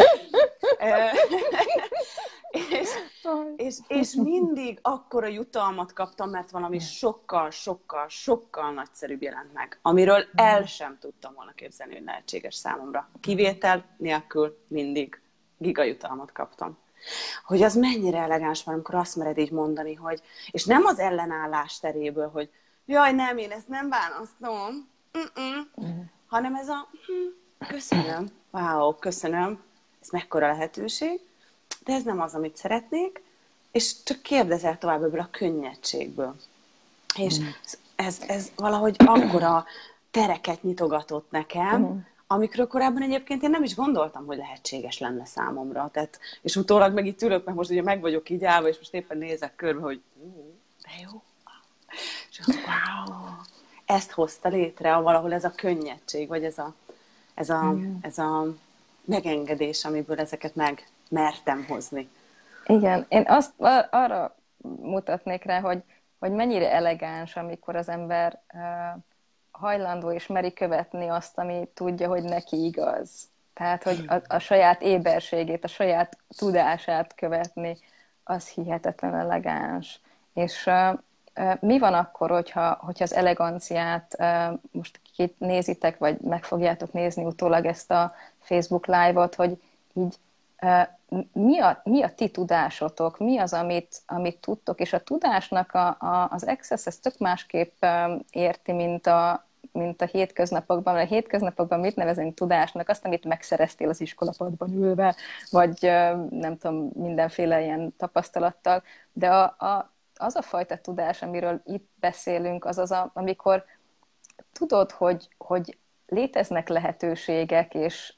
És mindig akkora jutalmat kaptam, mert valami sokkal nagyszerűbb jelent meg, amiről el sem tudtam volna képzelni, hogy lehetséges számomra. Kivétel nélkül mindig gigajutalmat kaptam. Hogy az mennyire elegáns van, amikor azt mered így mondani, hogy, és nem az ellenállás teréből, hogy jaj, nem, én ezt nem választom, hanem ez a köszönöm, wow, köszönöm, ez mekkora lehetőség, de ez nem az, amit szeretnék, és csak kérdezel tovább ebből a könnyedségből. És ez valahogy akkora tereket nyitogatott nekem, amikről korábban egyébként én nem is gondoltam, hogy lehetséges lenne számomra. Tehát, és utólag meg itt ülök, mert most ugye meg vagyok így állva, és most éppen nézek körbe, hogy de jó. És wow, ezt hozta létre valahol ez a könnyedség, vagy ez a megengedés, amiből ezeket meg mertem hozni.
Igen, én arra mutatnék rá, hogy mennyire elegáns, amikor az ember hajlandó és meri követni azt, ami tudja, hogy neki igaz. Tehát, hogy a saját éberségét, a saját tudását követni, az hihetetlen elegáns. És mi van akkor, hogyha az eleganciát, most kit nézitek, vagy meg fogjátok nézni utólag ezt a Facebook Live-ot, hogy így mi a ti tudásotok, mi az, amit tudtok, és a tudásnak az Access ezt tök másképp érti, mint a hétköznapokban. A hétköznapokban mit nevezünk tudásnak? Azt, amit megszereztél az iskolapadban ülve, vagy nem tudom, mindenféle ilyen tapasztalattal, de az a fajta tudás, amiről itt beszélünk, amikor tudod, hogy léteznek lehetőségek, és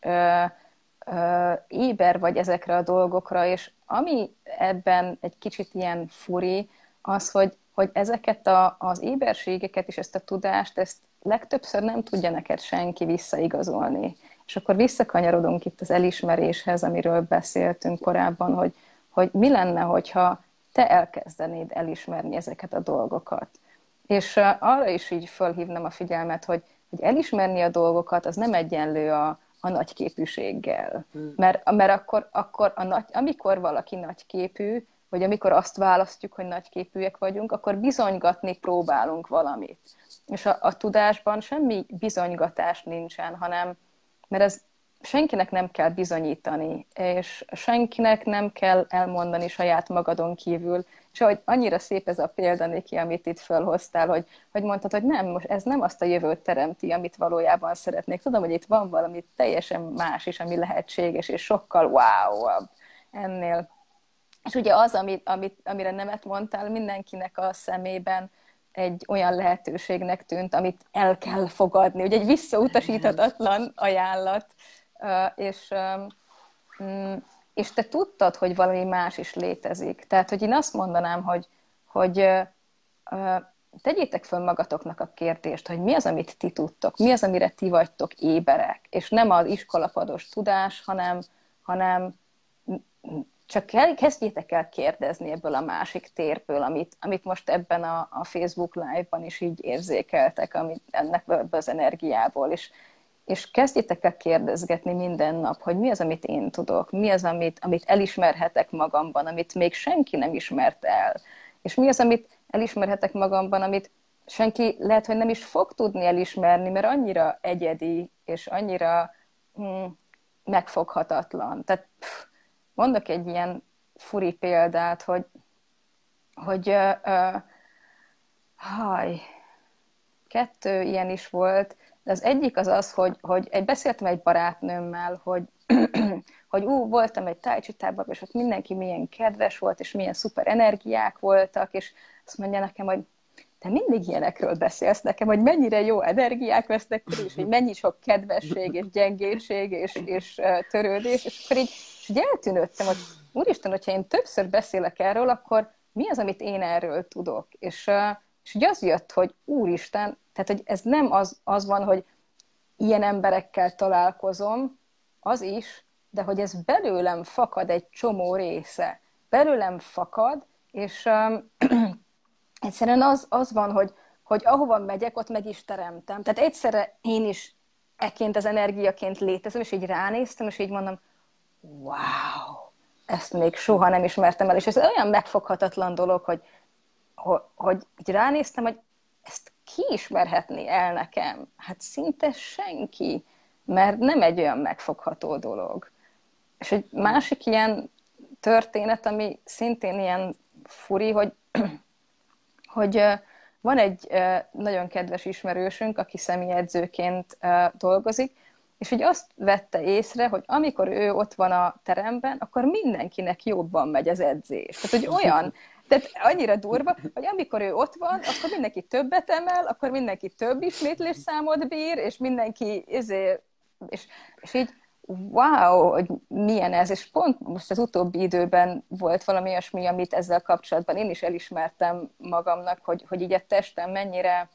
éber vagy ezekre a dolgokra, és ami ebben egy kicsit ilyen furi, az, hogy ezeket az éberségeket és ezt a tudást, ezt legtöbbször nem tudja neked senki visszaigazolni. És akkor visszakanyarodunk itt az elismeréshez, amiről beszéltünk korábban, hogy mi lenne, hogyha te elkezdenéd elismerni ezeket a dolgokat. És arra is így fölhívnám a figyelmet, hogy elismerni a dolgokat, az nem egyenlő a nagyképűséggel. Mert akkor amikor valaki nagyképű, vagy amikor azt választjuk, hogy nagyképűek vagyunk, akkor bizonygatni próbálunk valamit. És a tudásban semmi bizonygatás nincsen, mert ez senkinek nem kell bizonyítani, és senkinek nem kell elmondani saját magadon kívül. És ahogy annyira szép ez a példa, Niki, amit itt felhoztál, hogy mondtad, hogy nem, most ez nem azt a jövőt teremti, amit valójában szeretnék. Tudom, hogy itt van valami teljesen más is, ami lehetséges, és sokkal wow-abb ennél. És ugye az, amire nemet mondtál, mindenkinek a szemében egy olyan lehetőségnek tűnt, amit el kell fogadni, ugye egy visszautasíthatatlan ajánlat, és te tudtad, hogy valami más is létezik. Tehát, hogy én azt mondanám, hogy tegyétek föl magatoknak a kérdést, hogy mi az, amit ti tudtok, mi az, amire ti vagytok éberek, és nem az iskolapados tudás, hanem csak kezdjétek el kérdezni ebből a másik térből, amit most ebben a Facebook Live-ban is így érzékeltek, ennek az energiából, és kezdjétek el kérdezgetni minden nap, hogy mi az, amit én tudok, mi az, amit elismerhetek magamban, amit még senki nem ismert el, és mi az, amit elismerhetek magamban, amit senki lehet, hogy nem is fog tudni elismerni, mert annyira egyedi, és annyira megfoghatatlan. Tehát mondok egy ilyen furi példát, hogy Haj, kettő ilyen is volt, de az egyik az, hogy beszéltem egy barátnőmmel, hogy, hogy voltam egy tai chi táborban, és ott mindenki milyen kedves volt, és milyen szuper energiák voltak, és azt mondja nekem, hogy te mindig ilyenekről beszélsz nekem, hogy mennyire jó energiák vesznek körül, és hogy mennyi sok kedvesség, és gyengétség, és törődés, és akkor így eltűnődtem, hogy úristen, hogyha én többször beszélek erről, akkor mi az, amit én erről tudok? És ugye az jött, hogy úristen, tehát hogy ez nem az van, hogy ilyen emberekkel találkozom, az is, de hogy ez belőlem fakad egy csomó része. Belőlem fakad, és egyszerűen az van, hogy ahova megyek, ott meg is teremtem. Tehát egyszerre én is eként az energiaként létezem, és így ránéztem, és így mondom, wow, ezt még soha nem ismertem el. És ez olyan megfoghatatlan dolog, hogy így ránéztem, hogy ezt ki ismerhetné el nekem? Hát szinte senki, mert nem egy olyan megfogható dolog. És egy másik ilyen történet, ami szintén ilyen furi, hogy van egy nagyon kedves ismerősünk, aki személyedzőként dolgozik, és hogy azt vette észre, hogy amikor ő ott van a teremben, akkor mindenkinek jobban megy az edzés. Tehát, hogy tehát annyira durva, hogy amikor ő ott van, akkor mindenki többet emel, akkor mindenki több ismétlés számot bír, és mindenki és így wow, hogy milyen ez, és pont most az utóbbi időben volt valami olyasmi, amit ezzel kapcsolatban én is elismertem magamnak, hogy így a testem mennyire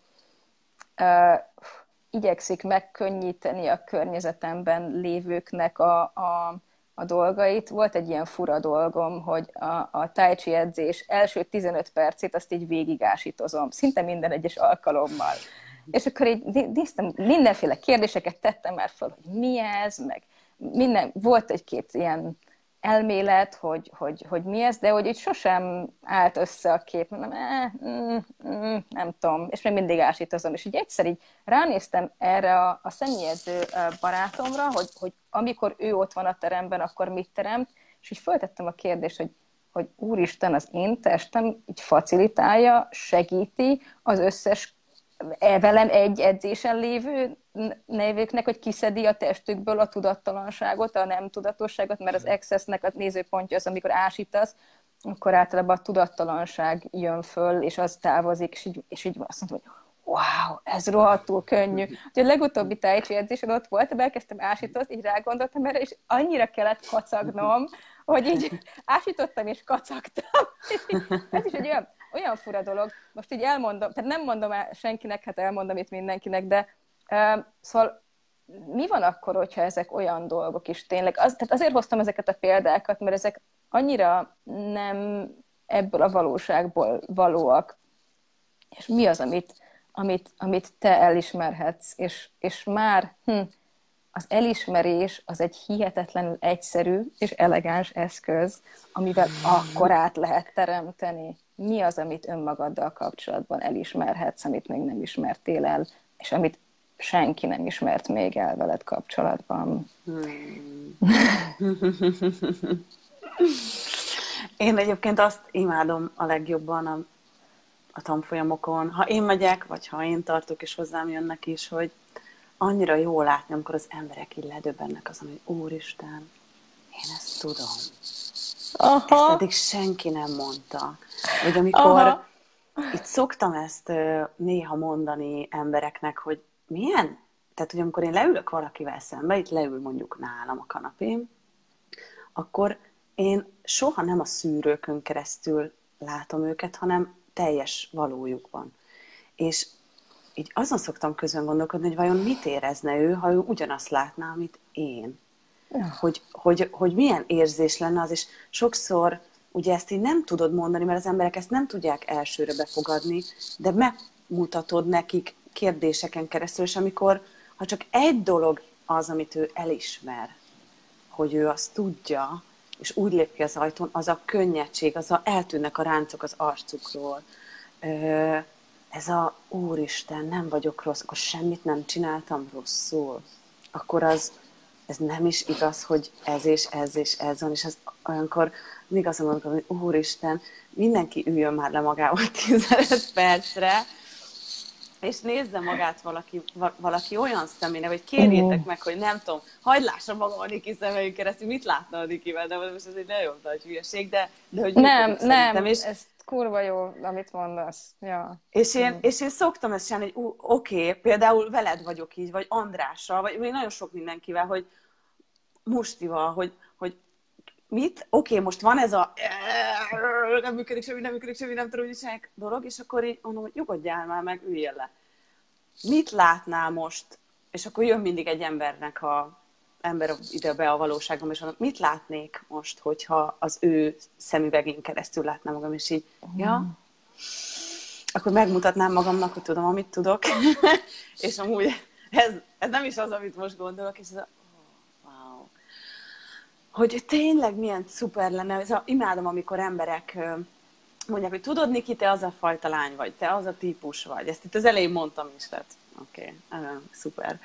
igyekszik megkönnyíteni a környezetemben lévőknek a dolgait. Volt egy ilyen fura dolgom, hogy a tai chi edzés első 15 percét azt így végigásítozom, szinte minden egyes alkalommal. És akkor így néztem, mindenféle kérdéseket tettem már fel, hogy mi ez, meg volt egy-két ilyen elmélet, hogy mi ez, de hogy így sosem állt össze a kép, mondom, nem tudom, és még mindig ásítozom. És így egyszer így ránéztem erre a személyedző barátomra, hogy amikor ő ott van a teremben, akkor mit teremt, és így föltettem a kérdést, hogy úristen, az én testem így facilitálja, segíti az összes velem egy edzésen lévőknek, hogy kiszedi a testükből a tudattalanságot, a nem tudatosságot, mert az excessnek a nézőpontja az, amikor ásítasz, akkor általában a tudattalanság jön föl, és az távozik, és így azt mondtam, hogy wow, ez rohadtul könnyű. Úgyhogy a legutóbbi tai chi edzésen ott voltam, elkezdtem ásítozni, így rágondoltam erre, és annyira kellett kacagnom, hogy így ásítottam és kacagtam. Ez is egy olyan fura dolog. Most így elmondom, tehát nem mondom el senkinek, hát elmondom itt mindenkinek, de szóval mi van akkor, hogyha ezek olyan dolgok is tényleg? Tehát azért hoztam ezeket a példákat, mert ezek annyira nem ebből a valóságból valóak. És mi az, amit te elismerhetsz, és már az elismerés az egy hihetetlenül egyszerű és elegáns eszköz, amivel akkor át lehet teremteni. Mi az, amit önmagaddal kapcsolatban elismerhetsz, amit még nem ismertél el, és amit senki nem ismert még el veled kapcsolatban?
Én egyébként azt imádom a legjobban a tanfolyamokon, ha én megyek, vagy ha én tartok, és hozzám jönnek is, hogy annyira jó látni, amikor az emberek így ledöbbennek azon, hogy úristen, én ezt tudom. Aha. Ezt eddig senki nem mondta. Vagy amikor itt szoktam ezt néha mondani embereknek, hogy milyen? Tehát, hogy amikor én leülök valakivel szembe, itt leül mondjuk nálam a kanapém, akkor én soha nem a szűrőkön keresztül látom őket, hanem teljes valójukban. És így azon szoktam közben gondolkodni, hogy vajon mit érezne ő, ha ő ugyanazt látná, amit én. Hogy milyen érzés lenne az, és sokszor ugye ezt így nem tudod mondani, mert az emberek ezt nem tudják elsőre befogadni, de megmutatod nekik kérdéseken keresztül, és amikor, ha csak egy dolog az, amit ő elismer, hogy ő azt tudja, és úgy lép ki az ajtón, az a könnyedség, eltűnnek a ráncok az arcukról. Ez a úristen, nem vagyok rossz, akkor semmit nem csináltam rosszul. Akkor az ez nem is igaz, hogy ez és ez és ez van, és az olyankor még azt mondom, hogy úristen, mindenki üljön már le magával 15 percre, és nézze magát valaki olyan személyre, vagy kérjétek meg, hogy nem tudom, hagyd lássa magam a Niki szemeink keresztül, mit látna a Nikivel, de most ez egy nagyon nagy hülyeség, de hogy
nem,
és
ez kurva jó, amit mondasz. Ja.
És én szoktam ezt csinálni, hogy oké, például veled vagyok így, vagy Andrással, vagy még nagyon sok mindenkivel, hogy Mustival, hogy mit? Oké, most van ez a nem működik semmi, nem tudom, hogy csinálják dolog, és akkor így mondom, hogy nyugodjál már meg, üljél le. Mit látnál most? És akkor jön mindig egy ember ide be a valóságban, és mondom, mit látnék most, hogyha az ő szemüvegén keresztül látnám magam, és így, ja, akkor megmutatnám magamnak, hogy tudom, amit tudok, és amúgy ez nem is az, amit most gondolok, és ez wow. Hogy tényleg milyen szuper lenne, imádom, amikor emberek mondják, hogy tudod, Niki, te az a fajta lány vagy, te az a típus vagy. Ezt itt az elején mondtam is, tehát oké, szuper.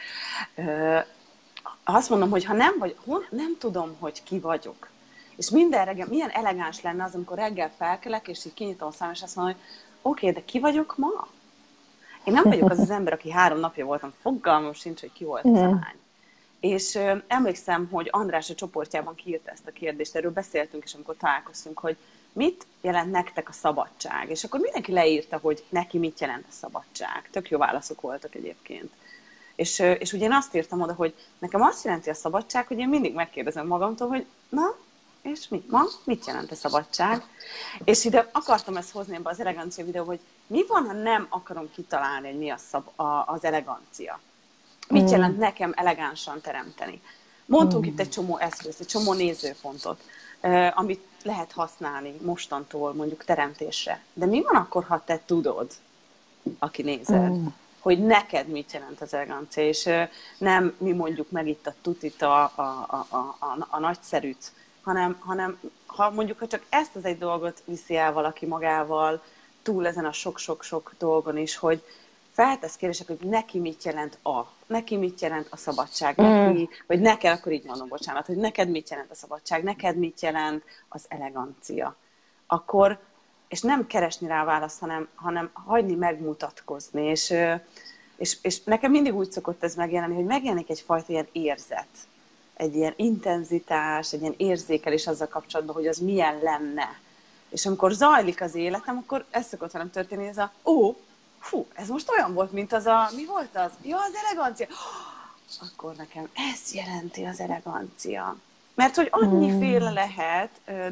Azt mondom, hogy ha nem vagy, nem tudom, hogy ki vagyok. És minden reggel, milyen elegáns lenne az, amikor reggel felkelek, és így kinyitom a szám, és azt mondom, hogy oké, de ki vagyok ma? Én nem vagyok az ember, aki 3 napja voltam, fogalmam sincs, hogy ki volt az a lány. És emlékszem, hogy András a csoportjában kiírta ezt a kérdést, erről beszéltünk, és amikor találkoztunk, hogy mit jelent nektek a szabadság? És akkor mindenki leírta, hogy neki mit jelent a szabadság. Tök jó válaszok voltak egyébként. És ugye én azt írtam oda, hogy nekem azt jelenti a szabadság, hogy én mindig megkérdezem magamtól, hogy na, és mit jelent a szabadság? És ide akartam ezt hozni ebbe az elegancia videóba, hogy mi van, ha nem akarom kitalálni, hogy mi az elegancia? Mit jelent nekem elegánsan teremteni? Mondtunk itt egy csomó eszközt, egy csomó nézőpontot, amit lehet használni mostantól mondjuk teremtésre. De mi van akkor, ha te tudod, aki nézed, hogy neked mit jelent az elegancia, és nem mi mondjuk meg itt a tutit, a nagyszerűt, hanem ha mondjuk ha csak ezt az egy dolgot viszi el valaki magával, túl ezen a sok-sok-sok dolgon is, hogy feltesz kérdések, hogy neki mit jelent a szabadság, neki, vagy neked, akkor így mondom, bocsánat, hogy neked mit jelent a szabadság, neked mit jelent az elegancia. Akkor, és nem keresni rá választ, hanem hagyni megmutatkozni, és nekem mindig úgy szokott ez megjelenni, hogy megjelenik egyfajta ilyen érzet, egy ilyen intenzitás, egy ilyen érzékelés azzal kapcsolatban, hogy az milyen lenne. És amikor zajlik az életem, akkor ez szokott velem történni, ez ez most olyan volt, mint mi volt az? Ja, az elegancia. Akkor nekem ez jelenti az elegancia. Mert hogy annyiféle lehet,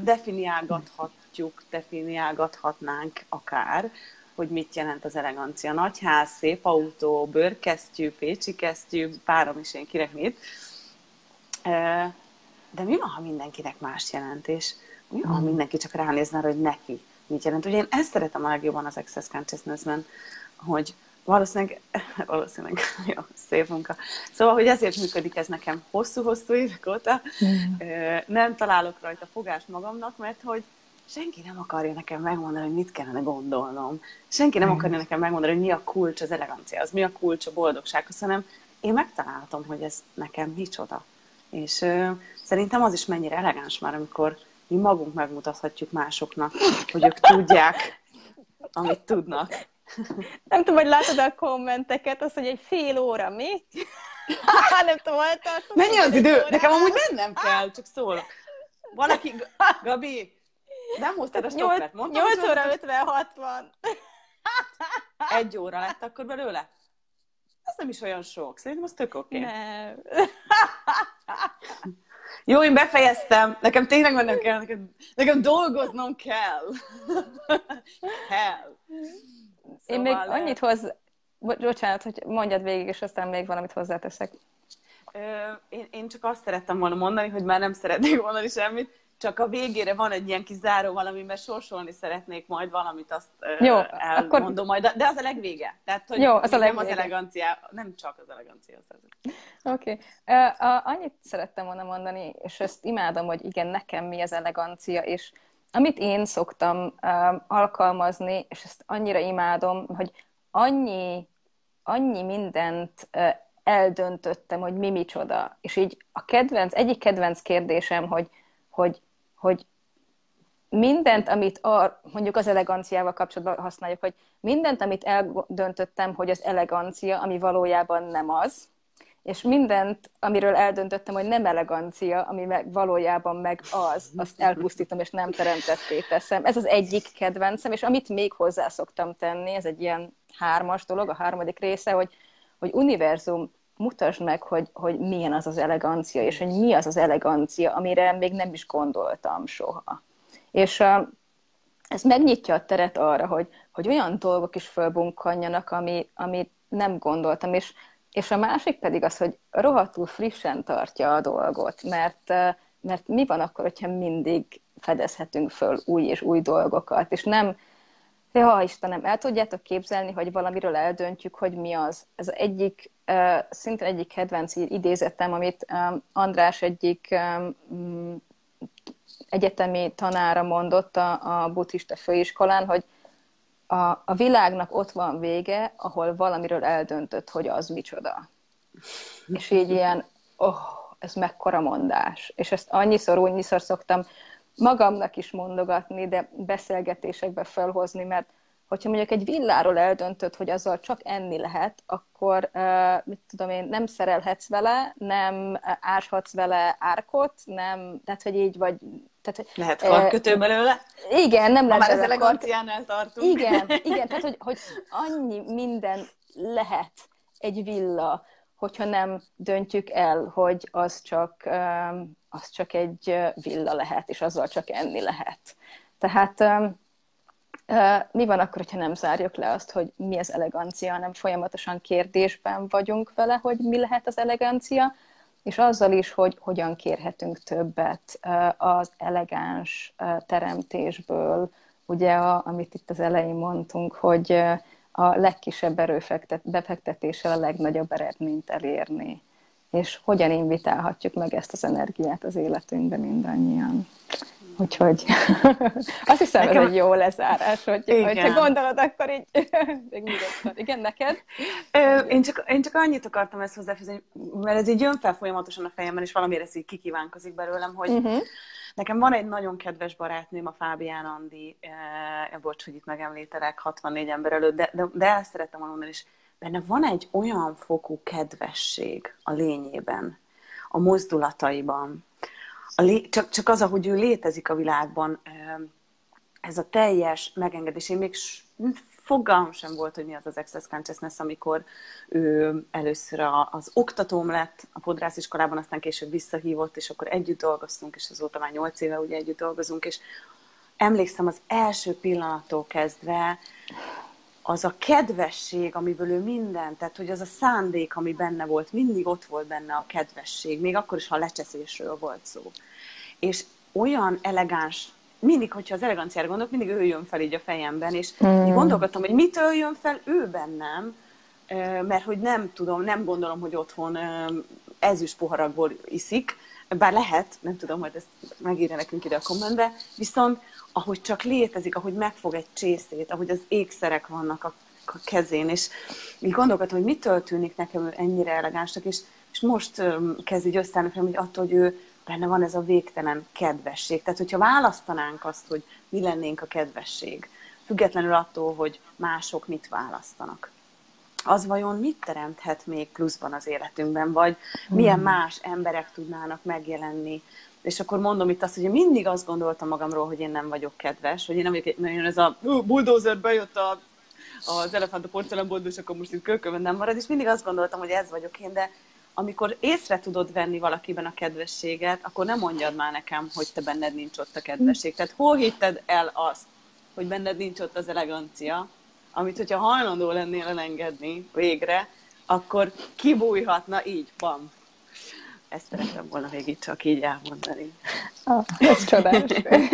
definiálgathatnánk akár, hogy mit jelent az elegancia. Nagyház, szép autó, bőrkesztyű, pécsi kesztyű, párom is én kinek mit. De mi van, ha mindenkinek más jelent, és mi van, ha mindenki csak ránézne arra, hogy neki mit jelent. Ugye én ezt szeretem a legjobban az Access Consciousness-ben, hogy valószínűleg jó, szép munka. Szóval, hogy ezért működik ez nekem hosszú-hosszú évek óta. Nem találok rajta fogást magamnak, mert hogy senki nem akarja nekem megmondani, hogy mit kellene gondolnom. Senki nem akarja nekem megmondani, hogy mi a kulcs az eleganciához, mi a kulcs a boldogsághoz, hanem én megtaláltam, hogy ez nekem micsoda. És szerintem az is mennyire elegáns már, amikor mi magunk megmutathatjuk másoknak, hogy ők tudják, amit tudnak.
Nem tudom, hogy látod a kommenteket, az, hogy egy fél óra, mi? Nem tudom, hol tartom.
Mennyi az idő? Nekem amúgy mennem kell, csak szólok. Valaki, Gabi, nem hoztad a stoppert, mondtam,
8 óra 56 van.
1 óra lett akkor belőle? Ez nem is olyan sok, szerintem az tök oké.
Nem.
Jó, én befejeztem. Nekem tényleg mennem kell, nekem dolgoznom kell.
Én még annyit bocsánat, hogy mondjad végig, és aztán még valamit hozzáteszek.
Én csak azt szerettem volna mondani, hogy már nem szeretnék mondani semmit, csak a végére van egy ilyen kis záró valami, mert sorsolni szeretnék majd valamit, azt elmondom akkor... majd, de az a legvége. Tehát, hogy
jó, az a
nem az elegancia, nem csak az elegancia.
Oké. Annyit szerettem volna mondani, és ezt imádom, hogy igen, nekem mi az elegancia, és amit én szoktam alkalmazni, és ezt annyira imádom, hogy annyi mindent eldöntöttem, hogy mi micsoda. És így egyik kedvenc kérdésem, hogy mindent, amit mondjuk az eleganciával kapcsolatban használjuk, hogy mindent, amit eldöntöttem, hogy az elegancia, ami valójában nem az, és mindent, amiről eldöntöttem, hogy nem elegancia, ami valójában meg az, azt elpusztítom, és nem teremtetté teszem. Ez az egyik kedvencem, és amit még hozzá szoktam tenni, ez egy ilyen 3-as dolog, a 3. része, hogy univerzum, mutasd meg, hogy milyen az az elegancia, és hogy mi az az elegancia, amire még nem is gondoltam soha. És ez megnyitja a teret arra, hogy olyan dolgok is fölbunkanjanak, amit nem gondoltam, és a másik pedig az, hogy rohadtul frissen tartja a dolgot, mert mi van akkor, hogyha mindig fedezhetünk föl új és új dolgokat, és nem, Istenem, el tudjátok képzelni, hogy valamiről eldöntjük, hogy mi az. Ez szintén egyik kedvenc idézetem, amit András egyik egyetemi tanára mondott a buddhista főiskolán, hogy a világnak ott van vége, ahol valamiről eldöntött, hogy az micsoda. És így ilyen, ez mekkora mondás. És ezt annyiszor szoktam magamnak is mondogatni, de beszélgetésekbe felhozni, mert hogyha mondjuk egy villáról eldöntöd, hogy azzal csak enni lehet, akkor mit tudom én, nem szerelhetsz vele, nem áshatsz vele árkot, nem, tehát hogy így vagy... Tehát,
lehet karkötő belőle?
Igen, nem lehet
belőle. Már az eleganciánál tartunk.
Igen, tehát hogy annyi minden lehet egy villa, hogyha nem döntjük el, hogy az csak egy villa lehet, és azzal csak enni lehet. Tehát mi van akkor, hogyha nem zárjuk le azt, hogy mi az elegancia, hanem folyamatosan kérdésben vagyunk vele, hogy mi lehet az elegancia, és azzal is, hogy hogyan kérhetünk többet az elegáns teremtésből, ugye, amit itt az elején mondtunk, hogy a legkisebb befektetéssel a legnagyobb eredményt elérni. És hogyan invitálhatjuk meg ezt az energiát az életünkbe mindannyian. Úgyhogy azt hiszem, ez egy jó lezárás, hogyha gondolod, akkor így még nyugodtan. Igen, neked?
Én csak annyit akartam ezt hozzáfűzni, mert ez így jön fel folyamatosan a fejemben, és valamiért ez így kikívánkozik belőlem, hogy nekem van egy nagyon kedves barátnőm, a Fábián Andi, bocs, hogy itt megemlítelek 64 ember előtt, de el szerettem volna mondani, és benne van egy olyan fokú kedvesség a lényében, a mozdulataiban, csak az, ahogy ő létezik a világban, ez a teljes megengedés. Én még fogalmam sem volt, hogy mi az Access Consciousness, amikor ő először az oktatóm lett a fodrásziskolában, aztán később visszahívott, és akkor együtt dolgoztunk, és azóta már 8 éve ugye együtt dolgozunk, és emlékszem az első pillanattól kezdve, az a kedvesség, amiből ő minden, tehát hogy az a szándék, ami benne volt, mindig ott volt benne a kedvesség, még akkor is, ha a lecseszésről volt szó. És olyan elegáns, mindig, hogyha az eleganciára gondolok, mindig ő jön fel így a fejemben, és így gondolkodtam, hogy mitől jön fel ő bennem, mert hogy nem tudom, nem gondolom, hogy otthon ezüst poharakból iszik, bár lehet, nem tudom, hogy ezt megírja nekünk ide a kommentbe, viszont ahogy csak létezik, ahogy megfog egy csészét, ahogy az ékszerek vannak a kezén, és így gondolkodtam, hogy mitől tűnik nekem ő ennyire elegánsnak, és most kezd így összeállni, hogy attól, hogy ő benne van ez a végtelen kedvesség. Tehát, hogyha választanánk azt, hogy mi lennénk a kedvesség, függetlenül attól, hogy mások mit választanak, az vajon mit teremthet még pluszban az életünkben, vagy milyen más emberek tudnának megjelenni. És akkor mondom itt azt, hogy én mindig azt gondoltam magamról, hogy én nem vagyok kedves, hogy én nem vagyok, nagyon ez a bulldozer bejött az elefánt a porcelánboltba, és akkor most itt kölkölben nem marad, és mindig azt gondoltam, hogy ez vagyok én, de amikor észre tudod venni valakiben a kedvességet, akkor nem mondjad már nekem, hogy te benned nincs ott a kedvesség. Tehát hol hitted el azt, hogy benned nincs ott az elegancia, amit, hogyha hajlandó lennél elengedni végre, akkor kibújhatna így, bam. Ezt szeretem volna végig csak így elmondani.
Ez csodás.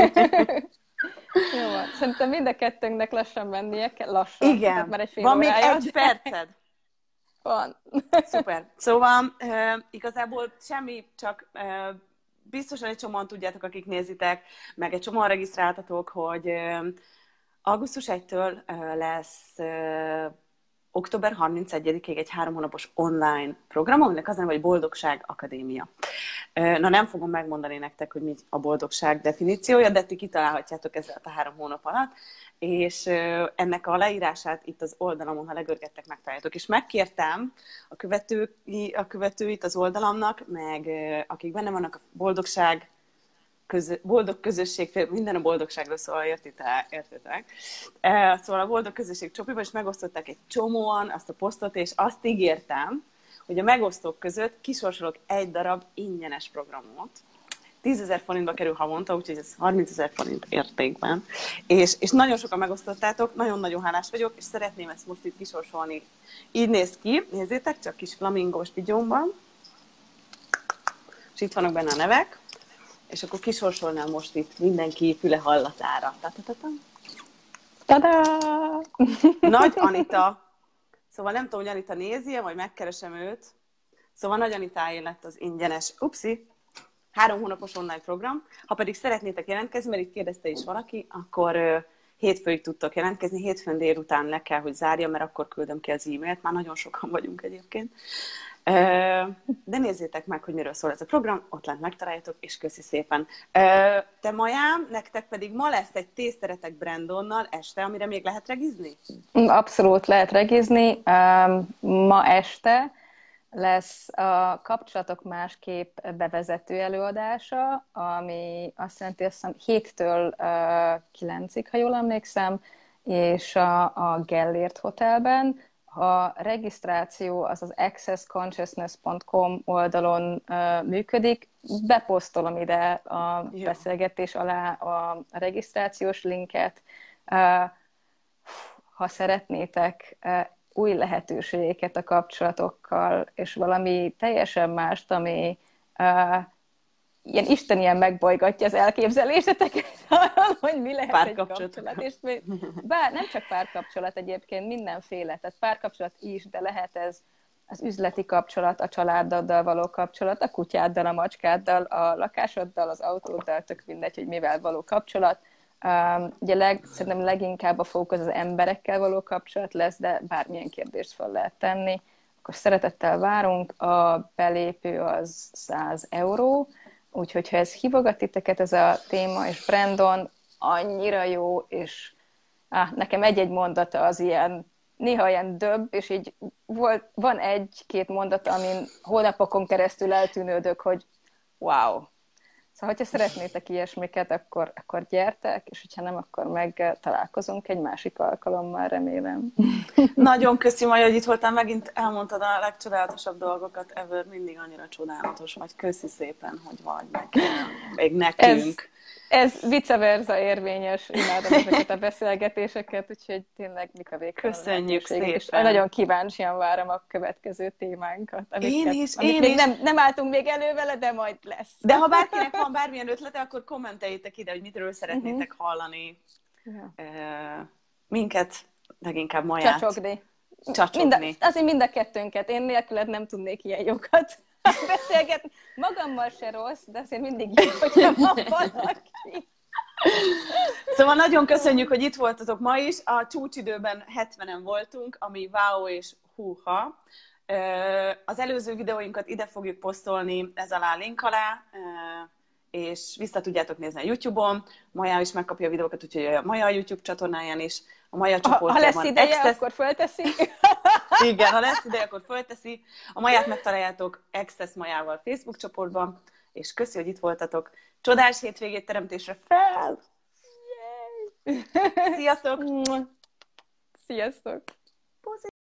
Jó van. Szerintem mind a kettőnknek lassan mennie kell. Lassan.
Igen.
Már
van még egy perced.
Van.
Szuper. Szóval igazából semmi, csak biztosan egy csomóan tudjátok, akik nézitek, meg egy csomóan regisztráltatok, hogy augusztus 1-től lesz október 31-ig egy 3 hónapos online program, aminek az a neve, hogy Boldogság Akadémia. Na nem fogom megmondani nektek, hogy mi a boldogság definíciója, de ti kitalálhatjátok ezzel a 3 hónap alatt, és ennek a leírását itt az oldalamon, ha legörgettek, megtaláljátok. És megkértem a követőit az oldalamnak, meg akik benne vannak a boldog közösség, minden a boldogságról szól, értitek? Szóval a boldog közösség csopiban is megosztották egy csomóan azt a posztot, és azt ígértem, hogy a megosztók között kisorsolok egy darab ingyenes programot. 10 000 forintba kerül havonta, úgyhogy ez 30 000 forint értékben. És nagyon sokan megosztottátok, nagyon-nagyon hálás vagyok, és szeretném ezt most itt kisorsolni. Így néz ki, nézzétek, csak kis flamingós pigyomban. És itt vannak benne a nevek. És akkor kisorsolnám most itt mindenki füle hallatára.
Tada!
Nagy Anita. Szóval nem tudom, hogy Anita nézi-e, vagy megkeresem őt. Szóval Nagy Anitáé lett az ingyenes, 3 hónapos online program. Ha pedig szeretnétek jelentkezni, mert itt kérdezte is valaki, akkor hétfőig tudtok jelentkezni. Hétfőn délután le kell, hogy zárja, mert akkor küldöm ki az e-mailt. Már nagyon sokan vagyunk egyébként. De nézzétek meg, hogy miről szól ez a program, ott lent megtaláljátok, és köszi szépen. Te Majám, nektek pedig ma lesz egy tészteretek Brandonnal este, amire még lehet regizni?
Abszolút lehet regizni. Ma este lesz a Kapcsolatok másképp bevezető előadása, ami azt jelenti, azt hiszem 7-től 9-ig, ha jól emlékszem, és a Gellért Hotelben. A regisztráció az accessconsciousness.com oldalon működik. Beposztolom ide a beszélgetés alá a regisztrációs linket. Ha szeretnétek új lehetőségeket a kapcsolatokkal, és valami teljesen mást, ami ilyen istenien megbolygatja az elképzeléseteket arról, hogy mi lehet egy kapcsolat. És bár nem csak párkapcsolat egyébként, mindenféle, tehát párkapcsolat is, de lehet ez az üzleti kapcsolat, a családoddal való kapcsolat, a kutyáddal, a macskáddal, a lakásoddal, az autóddal, tök mindegy, hogy mivel való kapcsolat. Ugye szerintem leginkább a fókusz az emberekkel való kapcsolat lesz, de bármilyen kérdést fel lehet tenni. Akkor szeretettel várunk, a belépő az 100 euró, úgyhogy ha ez hívogat titeket ez a téma, és Brandon annyira jó, és nekem egy-egy mondata az ilyen, néha ilyen döbb, és így van egy-két mondata, amin hónapokon keresztül eltűnődök, hogy wow. Szóval, hogyha szeretnétek ilyesmiket, akkor gyertek, és hogyha nem, akkor meg találkozunk egy másik alkalommal, remélem. Nagyon köszi, Maja, hogy itt voltál, megint elmondtad a legcsodálatosabb dolgokat ever, mindig annyira csodálatos vagy. Köszi szépen, hogy vagy meg nekünk. Ez vice versa érvényes, imádom ezeket a beszélgetéseket, úgyhogy tényleg mik a végtelen. Köszönjük szépen. És nagyon kíváncsian várom a következő témánkat. Amit még nem álltunk még elő vele, de majd lesz. De ha bárkinek van bármilyen ötlete, akkor kommenteljétek ide, hogy mitől szeretnétek hallani minket, leginkább Maját. Csacsogni. Azért mind a kettőnket. Én nélküled nem tudnék ilyen jókat beszélgetni. Magammal se rossz, de azért mindig jó, hogyha van valaki. Szóval nagyon köszönjük, hogy itt voltatok ma is. A csúcsidőben 70-en voltunk, ami wow és húha. Az előző videóinkat ide fogjuk posztolni ez alá, link alá, és vissza tudjátok nézni a YouTube-on. Maja is megkapja a videókat, úgyhogy a Maja YouTube csatornáján is. A Maja csoportjában. Ha lesz ideje, akkor fölteszi. Igen, ha lesz ideje, akkor fölteszi. A Maját megtaláljátok Access Majával Facebook csoportban, és köszi, hogy itt voltatok. Csodás hétvégét teremtésre fel! Yay! Sziasztok! Sziasztok!